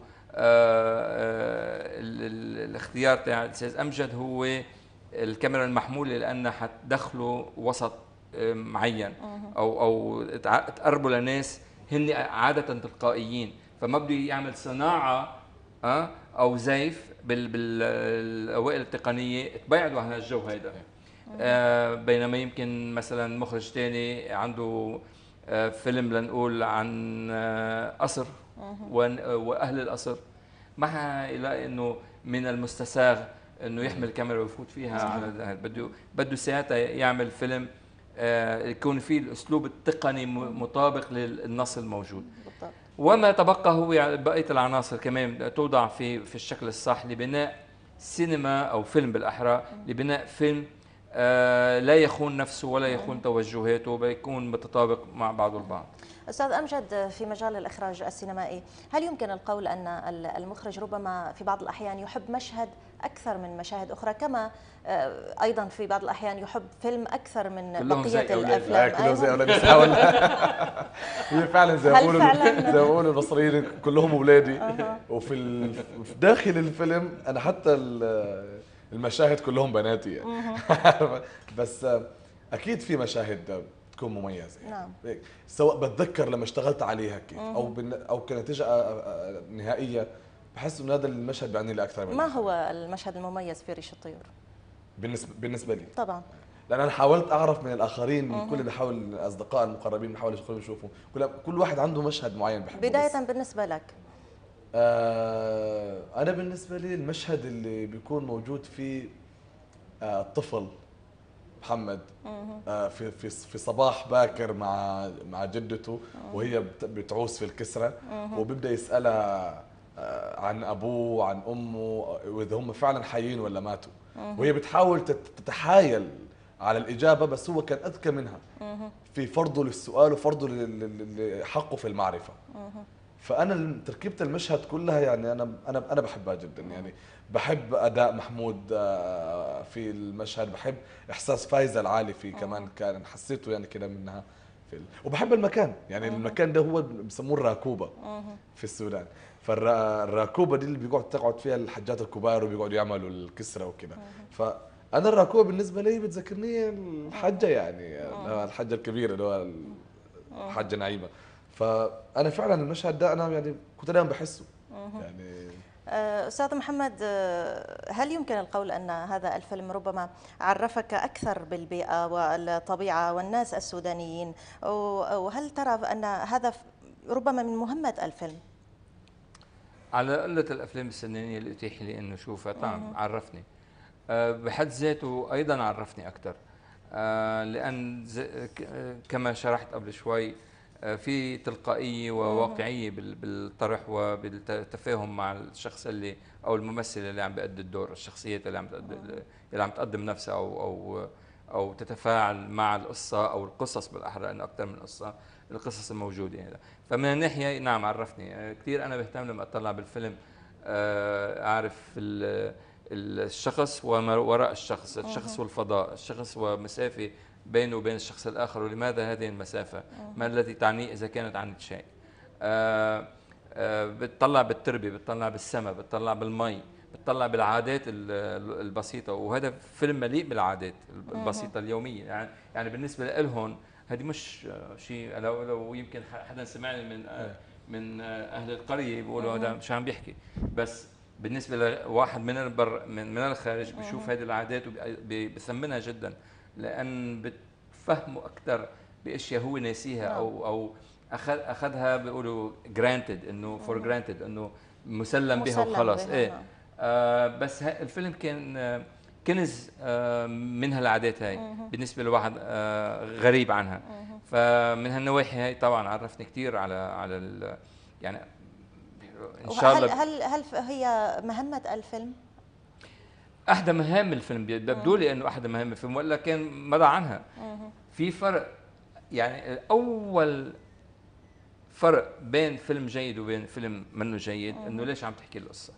الاختيار تاع الاستاذ امجد هو الكاميرا المحموله، لانها حتدخله وسط معين او او تقربوا لناس هن عاده تلقائيين، فما بده يعمل صناعه اه او زيف بالاوائل التقنيه تبعدوا عن الجو هيدا. آه بينما يمكن مثلا مخرج ثاني عنده آه فيلم لنقول عن آه قصر واهل القصر، ما حيلاقي انه من المستساغ انه يحمل كاميرا ويفوت فيها على بده بده ساعتها يعمل فيلم آه يكون فيه الاسلوب التقني مطابق للنص الموجود. بالضبط. وما تبقى هو بقيه العناصر كمان توضع في في الشكل الصح لبناء سينما او فيلم بالاحرى، لبناء فيلم آه لا يخون نفسه ولا يخون توجهاته، بيكون متطابق مع بعضه البعض. أستاذ أمجد، في مجال الإخراج السينمائي، هل يمكن القول أن المخرج ربما في بعض الأحيان يحب مشهد أكثر من مشاهد أخرى، كما أيضا في بعض الأحيان يحب فيلم أكثر من بقية الأفلام؟ كلهم زي أولادي بحاول. هي فعلا زي ما بيقولوا زي ما بيقولوا المصريين كلهم أولادي. وفي داخل الفيلم أنا حتى المشاهد كلهم بناتي يعني. بس أكيد في مشاهد تكون مميزة يعني. نعم. سواء بتذكر لما اشتغلت عليها كيف او بن... او كنتيجه نهائيه، بحس انه هذا المشهد بيعني لي اكثر من ما هو المشهد المميز في ريش الطيور؟ بالنسبه بالنسبه لي طبعا، لان انا حاولت اعرف من الاخرين، من كل اللي بحاول الاصدقاء المقربين بحاول ادخلهم يشوفوا، كل كل واحد عنده مشهد معين بحبه. بدايه بالنسبه لك؟ آه انا بالنسبه لي المشهد اللي بيكون موجود فيه آه الطفل محمد آه في في في صباح باكر مع مع جدته وهي بتعوس في الكسره، وبيبدا يسالها آه عن ابوه عن امه واذا هم فعلا حيين ولا ماتوا، وهي بتحاول تتحايل على الاجابه، بس هو كان اذكى منها في فرضه للسؤال وفرضه لحقه في المعرفه. فانا تركيبه المشهد كلها يعني انا انا انا بحبها جدا، يعني بحب اداء محمود في المشهد، بحب احساس فايزه العالي فيه كمان، كان حسيته يعني كده منها في ال... وبحب المكان، يعني المكان ده هو بسموه الراكوبه في السودان، فالراكوبه دي اللي بيقعد تقعد فيها الحجات الكبار وبيقعدوا يعملوا الكسره وكده. فانا الراكوبه بالنسبه لي بتذكرني الحجه، يعني الحجه الكبيره اللي هو الحجه نعيمه. فانا فعلا المشهد ده انا يعني كنت دائما بحسه. يعني أستاذ محمد، هل يمكن القول أن هذا الفيلم ربما عرفك أكثر بالبيئة والطبيعة والناس السودانيين، وهل ترى أن هذا ربما من مهمة الفيلم؟ على قلة الأفلام السودانية اللي أتيح لي أنه أشوفها طبعا عرفني، بحد ذاته أيضا عرفني أكثر، لأن كما شرحت قبل شوي في تلقائيه وواقعيه بالطرح وبالتفاهم مع الشخص اللي او الممثل اللي عم بيأدي الدور، الشخصيات اللي عم اللي عم تقدم نفسها او او او تتفاعل مع القصه او القصص بالاحرى، انه اكثر من قصه، القصص الموجوده هذا. فمن الناحيه نعم عرفني كثير. انا بهتم لما اطلع بالفيلم اعرف الشخص وما وراء الشخص، الشخص والفضاء، الشخص ومسافه بينه وبين الشخص الآخر، ولماذا هذه المسافة؟ ما الذي تعنيه إذا كانت عنت شيء؟ آه آه بتطلع بالتربة، بتطلع بالسماء، بتطلع بالمي، بتطلع بالعادات البسيطة، وهذا فيلم مليء بالعادات البسيطة اليومية. يعني يعني بالنسبة لهم هذه مش شيء، لو لو يمكن حدا سمعني من آه من آه أهل القرية بيقولوا هذا مش عم بيحكي، بس بالنسبة لواحد من البر من من الخارج بيشوف هذه العادات وبيثمنها جدا، لأن بتفهموا أكثر بأشياء هو ناسيها أو أو أخذ أخذها بيقولوا granted، إنه for granted، إنه مسلم بها وخلص. إيه آه بس الفيلم كان كنز آه، من هالعادات هاي بالنسبه لواحد آه، غريب عنها. فمن هالنواحي هاي طبعا عرفني كثير على على ال- يعني ان شاء هل الله. هل هل هي مهمة الفيلم؟ احدى مهام الفيلم بيبدو لي انه احدى مهام الفيلم، ولا كان مضى عنها. في فرق، يعني اول فرق بين فيلم جيد وبين فيلم منه جيد انه ليش عم تحكي القصه.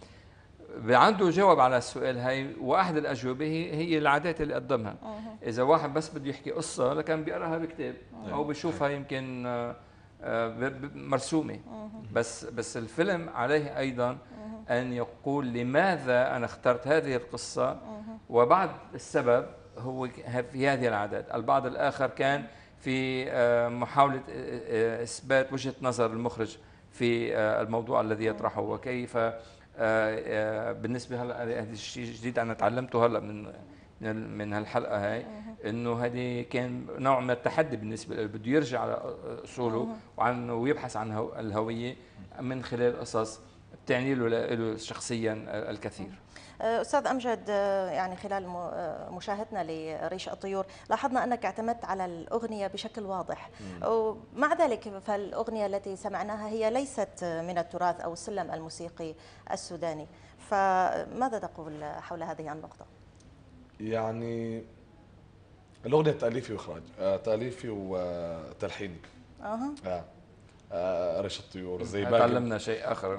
عنده جواب على السؤال هاي، واحد الاجوبه هي هي العادات اللي قدمها. اذا واحد بس بده يحكي قصه لكان بيقراها بكتاب او بيشوفها يمكن آه، آه، ب- ب- مرسومه. بس بس الفيلم عليه ايضا ان يقول لماذا انا اخترت هذه القصه، وبعد السبب هو في هذه العادات. البعض الاخر كان في آه، محاوله آه، آه، اثبات وجهه نظر المخرج في آه، الموضوع الذي يطرحه، وكيف آه، آه، بالنسبه هلا هذا الشيء جديد انا تعلمته هلا من من من هالحلقه هاي، انه هذه كان نوع من التحدي بالنسبه له، بده يرجع على اصوله وعن ويبحث عن هو- الهويه من خلال قصص بتعني له له شخصيا الكثير. أستاذ أمجد، يعني خلال م- مشاهدتنا لريش الطيور لاحظنا أنك اعتمدت على الأغنية بشكل واضح، ومع ذلك فالأغنية التي سمعناها هي ليست من التراث أو السلم الموسيقي السوداني، فماذا تقول حول هذه النقطة؟ يعني الأغنية تأليفي وإخراج، آه تأليفي وتلحيني. أها. آه. آه ريش الطيور زي باقي. تعلمنا شيء آخر.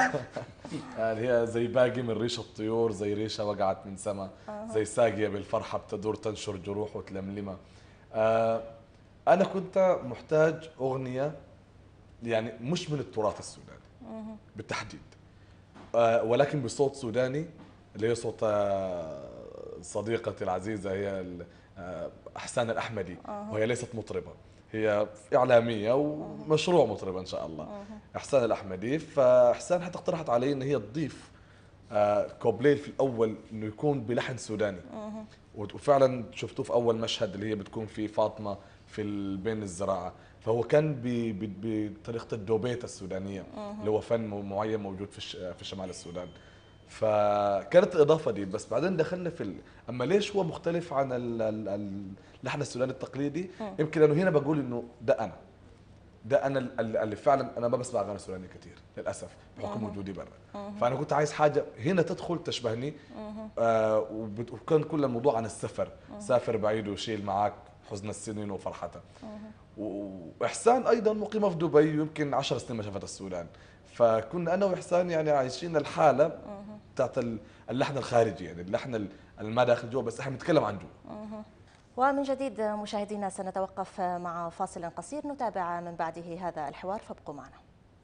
يعني هي زي باقي من ريش الطيور، زي ريشة وقعت من سما، زي ساقية بالفرحة بتدور تنشر جروح وتلملمها. آه أنا كنت محتاج أغنية يعني مش من التراث السوداني بالتحديد، آه ولكن بصوت سوداني، اللي هي صوت آه صديقتي العزيزة هي ال- آه أحسان الأحمدي، وهي ليست مطربة، هي إعلامية ومشروع مطربة إن شاء الله. إحسان الأحمدي، فإحسان حتى اقترحت علي إن هي تضيف آه كوبليل في الأول إنه يكون بلحن سوداني، وفعلا شفتوه في أول مشهد اللي هي بتكون في فاطمة في ال- بين الزراعة، فهو كان ب- ب- بطريقة الدوبيت السودانية اللي هو فن معين موجود في الش- في شمال السودان. فكانت الإضافة دي، بس بعدين دخلنا في ال... أما ليش هو مختلف عن ال- ال- اللحن السوداني التقليدي؟ يمكن لأنه هنا بقول إنه ده أنا ده انا ال- اللي فعلا انا ما بسمع اغاني سوداني كثير للاسف بحكم وجودي برا، فانا كنت عايز حاجه هنا تدخل تشبهني. آه وبت- وكان كل الموضوع عن السفر، سافر بعيد وشيل معك حزن السنين وفرحتها. و- واحسان ايضا مقيمه في دبي، ويمكن عشر سنين ما شافت السودان، فكنا انا واحسان يعني عايشين الحاله بتاعت ال- اللحن الخارجي، يعني اللحن ال- اللي ما داخل جوا، بس احنا بنتكلم عن جوا. ومن جديد مشاهدينا سنتوقف مع فاصل قصير نتابع من بعده هذا الحوار، فابقوا معنا.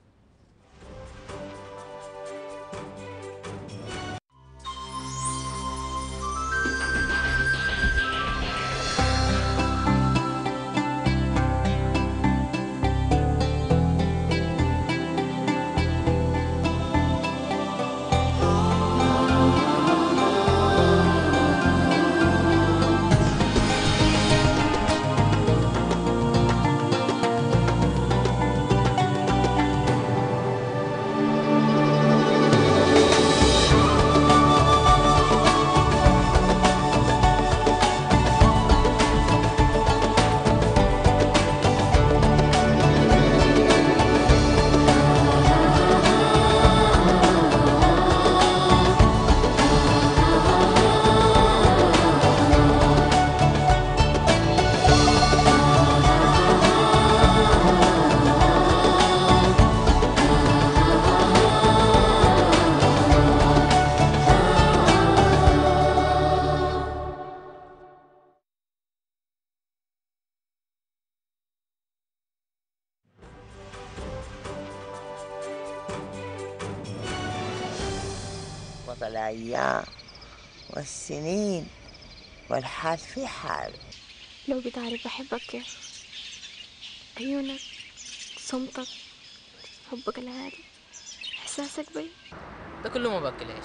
وطل الأيام والسنين والحال في حال. لو بتعرف بحبك كيف، عيونك، صمتك، حبك الهادي، إحساسك بي، ده كله ما باكلهاش.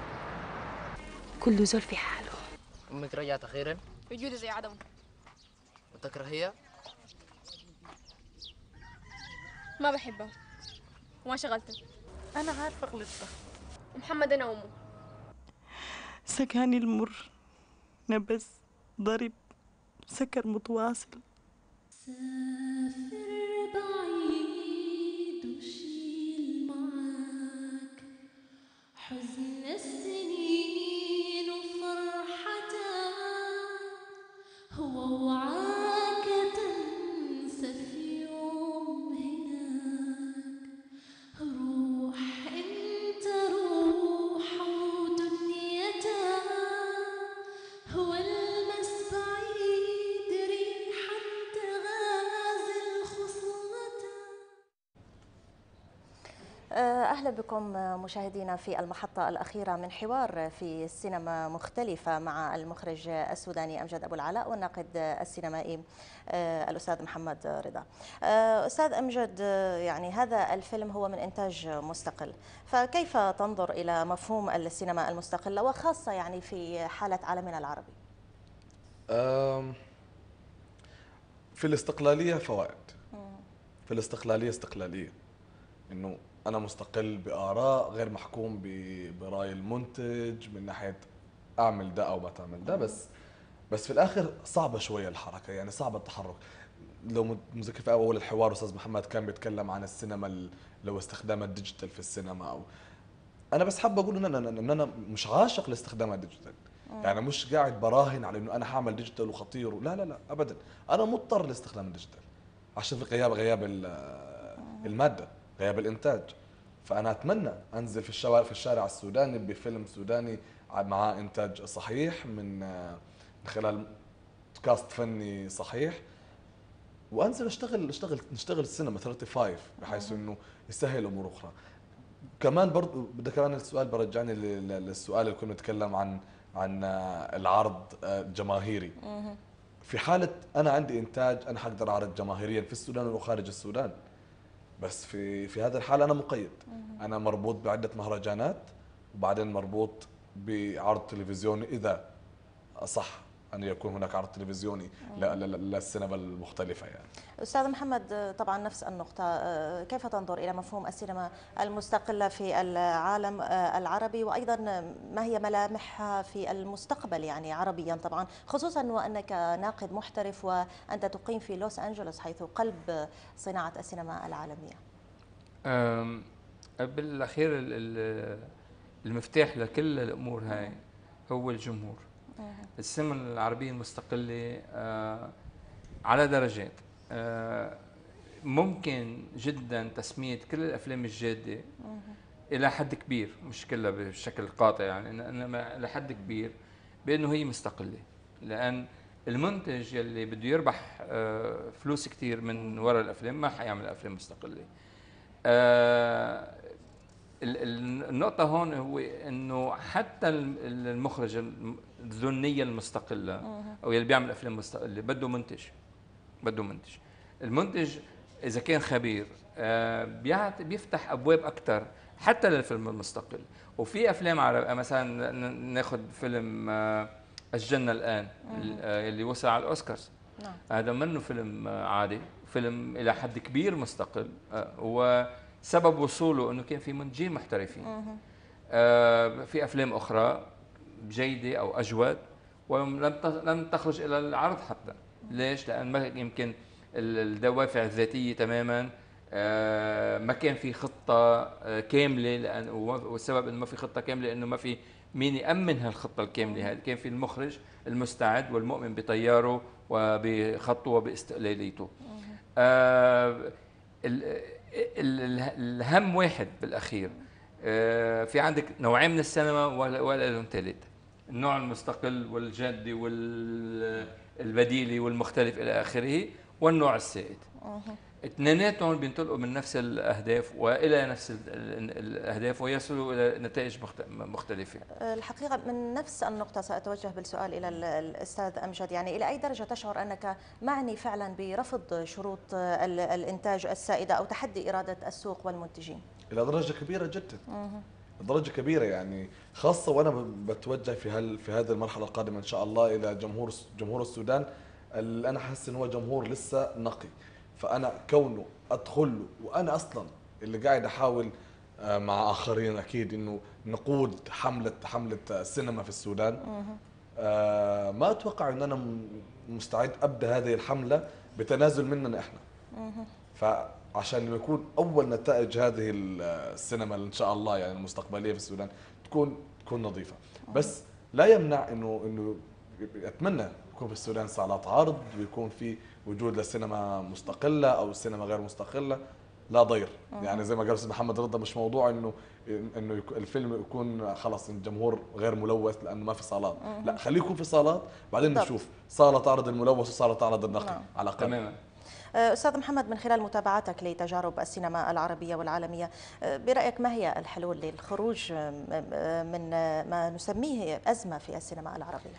كل زول في حاله. امك رجعت اخيرا وجودي زي عدم. وتكرهيها؟ ما بحبها وما شغلتك. أنا عارفة غلطت. محمد أنا أمه. سكاني المر، نبس، ضرب، سكر متواصل. سافر بعيد وشيل معاك حزن السنين وفرحتها، هو وعاك تنسى في يوم هناك. روح انت روح ودنيتها، هو المس بعيد ريحة تغازل خصلتها. أهلا بكم مشاهدينا في المحطة الأخيرة من حوار في السينما مختلفة مع المخرج السوداني أمجد أبو العلاء والناقد السينمائي الأستاذ محمد رضا. أستاذ أمجد، يعني هذا الفيلم هو من إنتاج مستقل، فكيف تنظر إلى مفهوم السينما المستقلة وخاصة يعني في حالة عالمنا العربي؟ في الاستقلالية فوائد. في الاستقلالية استقلالية، إنه أنا مستقل بآراء، غير محكوم برأي المنتج من ناحية أعمل ده أو ما تعمل ده. بس بس في الآخر صعبة شوية الحركة، يعني صعب التحرك. لو مذكر في أول الحوار أستاذ محمد كان بيتكلم عن السينما، لو استخدام الديجيتال في السينما، أو أنا بس حابب أقول إن أنا إن أنا مش عاشق لاستخدام الديجيتال. يعني مش قاعد براهن على إنه أنا هعمل ديجيتال وخطير، لا لا لا أبدا. أنا مضطر لاستخدام الديجيتال عشان في غياب غياب المادة، غياب الإنتاج. فأنا أتمنى أنزل في الشوارع في الشارع السوداني بفيلم سوداني مع إنتاج صحيح من خلال كاست فني صحيح، وأنزل أشتغل أشتغل نشتغل السينما خمسة وثلاثين بحيث إنه يسهل أمور أخرى. كمان برضو بدأ كمان السؤال برجعني للسؤال اللي كنا نتكلم عن عن العرض الجماهيري. في حالة أنا عندي إنتاج أنا حقدر أعرض جماهيريا في السودان وخارج السودان، بس في في هذا الحال أنا مقيد. أنا مربوط بعدة مهرجانات، وبعدين مربوط بعرض تلفزيوني إذا صح أن يكون هناك عرض تلفزيوني للسينما المختلفة. يعني أستاذ محمد، طبعا نفس النقطة، كيف تنظر إلى مفهوم السينما المستقلة في العالم العربي، وأيضا ما هي ملامحها في المستقبل يعني عربيا طبعا، خصوصا وأنك ناقد محترف وأنت تقيم في لوس أنجلوس حيث قلب صناعة السينما العالمية؟ بالأخير المفتاح لكل الأمور هاي هو الجمهور. السينما العربية المستقلة آه على درجات. آه ممكن جدا تسمية كل الأفلام الجادة إلى حد كبير، مش كلها بشكل قاطع يعني، إنما إلى حد كبير بأنه هي مستقلة، لأن المنتج يلي بده يربح آه فلوس كتير من وراء الأفلام ما حيعمل أفلام مستقلة. آه النقطة هون هو انه حتى المخرج ذو النية المستقلة او يلي بيعمل افلام مستقلة بده منتج، بده منتج. المنتج اذا كان خبير بيفتح ابواب اكثر حتى للفيلم المستقل. وفي افلام عربية مثلا ناخذ فيلم الجنة الان اللي وصل على الاوسكارز، هذا منه فيلم عادي، فيلم الى حد كبير مستقل، و سبب وصوله انه كان في منتجين محترفين. آه في افلام اخرى جيده او اجود ولم لم تخرج الى العرض حتى. ليش؟ لان ما يمكن الدوافع الذاتيه تماما، آه ما كان في خطه آه كامله، لان والسبب انه ما في خطه كامله لانه ما في مين يامن هالخطه الكامله هذه. كان في المخرج المستعد والمؤمن بطياره وبخطه وباستقلاليته. آه الهم واحد بالاخير. في عندك نوعين من السينما ولا لهم ثالث، النوع المستقل والجادي والبديلي والمختلف الى اخره، والنوع السائد. اثنيناتهم بينطلقوا من نفس الاهداف والى نفس الاهداف ويصلوا الى نتائج مختلفه. الحقيقه من نفس النقطه ساتوجه بالسؤال الى الاستاذ امجد، يعني الى اي درجه تشعر انك معني فعلا برفض شروط الانتاج السائده او تحدي اراده السوق والمنتجين؟ الى درجه كبيره جدا. درجه كبيره يعني، خاصه وانا بتوجه في هال في هذه المرحله القادمه ان شاء الله الى جمهور جمهور السودان، اللي انا حاسس ان هو جمهور لسه نقي. فانا كونه ادخل له وانا اصلا اللي قاعد احاول مع اخرين اكيد انه نقود حمله حمله السينما في السودان. آه ما اتوقع ان انا مستعد ابدا هذه الحمله بتنازل مننا احنا. فعشان يكون اول نتائج هذه السينما ان شاء الله يعني المستقبليه في السودان تكون تكون نظيفه، بس لا يمنع انه انه اتمنى يكون في السودان صالات عرض ويكون في وجود للسينما مستقله او سينما غير مستقله، لا ضير. يعني زي ما قال استاذ محمد رضا، مش موضوع انه انه الفيلم يكون خلاص الجمهور غير ملوث لانه ما في صالات، لا خليه يكون في صالات بعدين طب. نشوف صاله تعرض الملوث وصاله تعرض النقي. نعم. على الاقل. تماما. أستاذ محمد، من خلال متابعتك لتجارب السينما العربية والعالمية، برأيك ما هي الحلول للخروج من ما نسميه أزمة في السينما العربية؟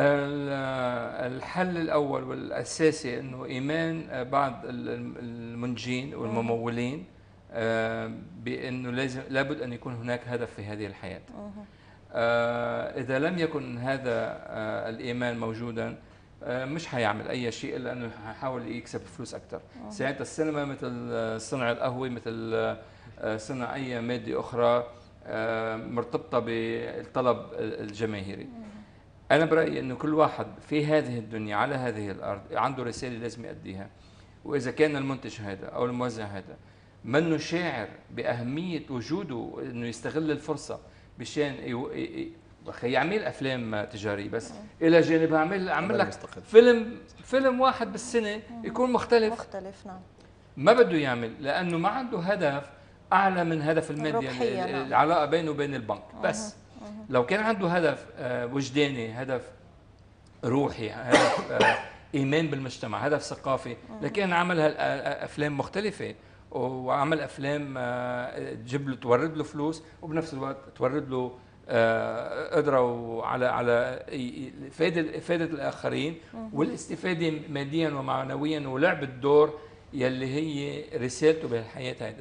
الحل الأول والأساسي أنه إيمان بعض المنتجين والممولين بأنه لازم لابد أن يكون هناك هدف في هذه الحياة. إذا لم يكن هذا الإيمان موجودا مش حيعمل اي شيء الا انه حيحاول يكسب فلوس اكثر. ساعتها السينما مثل صنع القهوه، مثل صنع اي ماده اخرى مرتبطه بالطلب الجماهيري. انا برايي انه كل واحد في هذه الدنيا على هذه الارض عنده رساله لازم يؤديها، واذا كان المنتج هذا او الموزع هذا منه شاعر باهميه وجوده انه يستغل الفرصه مشان اخي يعمل افلام تجاريه، بس الى جانبها اعمل اعمل لك فيلم فيلم واحد بالسنه يكون مختلف مختلف نعم. ما بده يعمل لانه ما عنده هدف اعلى من هدف المادي، يعني العلاقه بينه وبين البنك بس. لو كان عنده هدف وجداني، هدف روحي، هدف ايمان بالمجتمع، هدف ثقافي، لكن عملها افلام مختلفه وعمل افلام تجيب له تورد له فلوس وبنفس الوقت تورد له قدروا على على افاده افاده الاخرين والاستفاده ماديا ومعنويا ولعب الدور يلي هي رسالته بهالحياه هذا.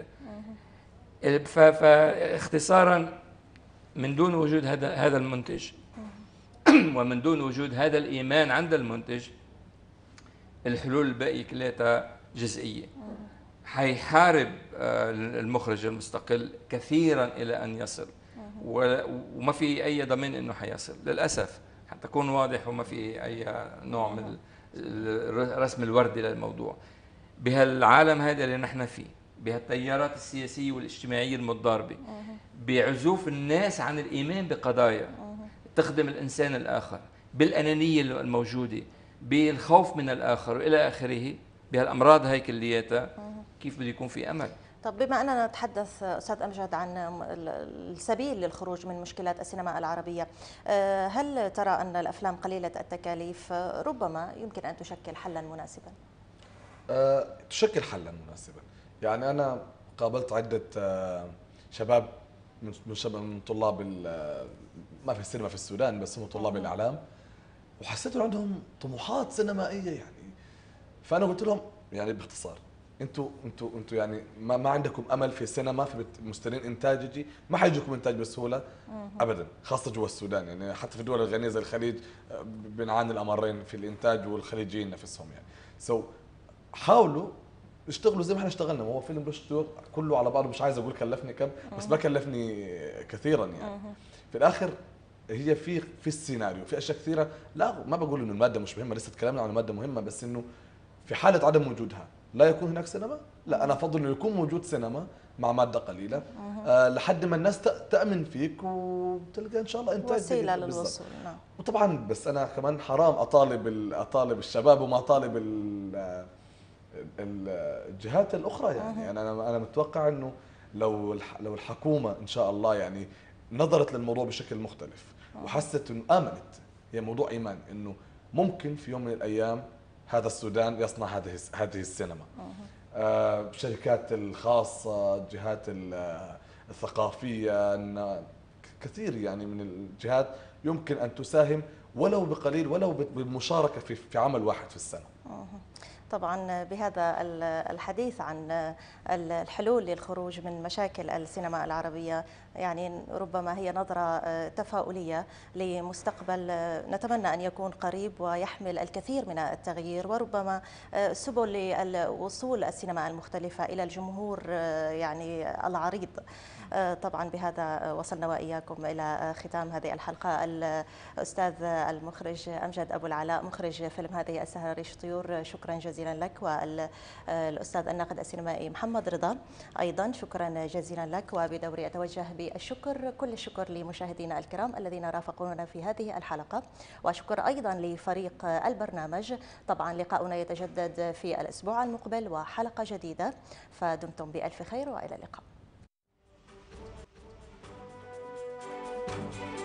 فاختصارا من دون وجود هذا هذا المنتج ومن دون وجود هذا الايمان عند المنتج، الحلول الباقيه كلها جزئيه. حيحارب المخرج المستقل كثيرا الى ان يصل، وما في اي ضمان انه حيصل للاسف، حتى اكون واضح، وما في اي نوع من الرسم الوردي للموضوع. بهالعالم هذا اللي نحن فيه، بهالتيارات السياسيه والاجتماعيه المتضاربه، بعزوف الناس عن الايمان بقضايا تخدم الانسان الاخر، بالانانيه الموجوده، بالخوف من الاخر والى اخره، بهالامراض هي كلياتها، كيف بده يكون في امل؟ طب بما أننا نتحدث أستاذ أمجد عن السبيل للخروج من مشكلات السينما العربية، هل ترى أن الأفلام قليلة التكاليف ربما يمكن أن تشكل حلا مناسبا؟ أه تشكل حلا مناسبا. يعني أنا قابلت عدة شباب من شباب من طلاب ما في السينما في السودان، بس هم طلاب الإعلام، وحسيت عندهم طموحات سينمائية يعني. فأنا قلت لهم يعني باختصار، انتوا انتوا انتوا يعني ما, ما عندكم امل في السينما، في مستنين انتاج يجي، ما حيجيكم انتاج بسهوله ابدا، خاصه جوا السودان. يعني حتى في الدول الغنيه زي الخليج بنعاني الامرين في الانتاج، والخليجيين نفسهم يعني. سو so, حاولوا اشتغلوا زي ما احنا اشتغلنا. ما هو فيلم بشتو كله على بعضه، مش عايز اقول كلفني كم، بس ما كلفني كثيرا يعني. في الاخر هي في في السيناريو في اشياء كثيره. لا ما بقول انه الماده مش مهمه، لسه تكلمنا عن الماده مهمه، بس انه في حاله عدم وجودها لا يكون هناك سينما. لا انا افضل انه يكون موجود سينما مع ماده قليله آه لحد ما الناس تامن فيك وتلقى ان شاء الله انتاج وسيله للوصول. نعم. وطبعا بس انا كمان حرام اطالب اطالب الشباب وما اطالب الجهات الاخرى يعني. يعني انا انا متوقع انه لو لو الحكومه ان شاء الله يعني نظرت للموضوع بشكل مختلف وحست انه امنت، هي موضوع ايمان انه ممكن في يوم من الايام هذا السودان يصنع هذه هذه السينما. آه الشركات الخاصه، الجهات الثقافيه، كثير يعني من الجهات يمكن ان تساهم ولو بقليل، ولو بالمشاركه في في عمل واحد في السنه. طبعا بهذا الحديث عن الحلول للخروج من مشاكل السينما العربية، يعني ربما هي نظرة تفاؤلية لمستقبل نتمنى أن يكون قريب ويحمل الكثير من التغيير، وربما سبل لوصول السينما المختلفة إلى الجمهور يعني العريض. طبعا بهذا وصلنا وإياكم إلى ختام هذه الحلقة. الأستاذ المخرج أمجد أبو العلاء مخرج فيلم هذه السهرة ريش طيور، شكرا جزيلا لك. والأستاذ الناقد السينمائي محمد رضا أيضا شكرا جزيلا لك. وبدوري أتوجه بالشكر كل الشكر لمشاهدينا الكرام الذين رافقونا في هذه الحلقة، وشكر أيضا لفريق البرنامج. طبعا لقاؤنا يتجدد في الأسبوع المقبل وحلقة جديدة، فدمتم بألف خير وإلى اللقاء.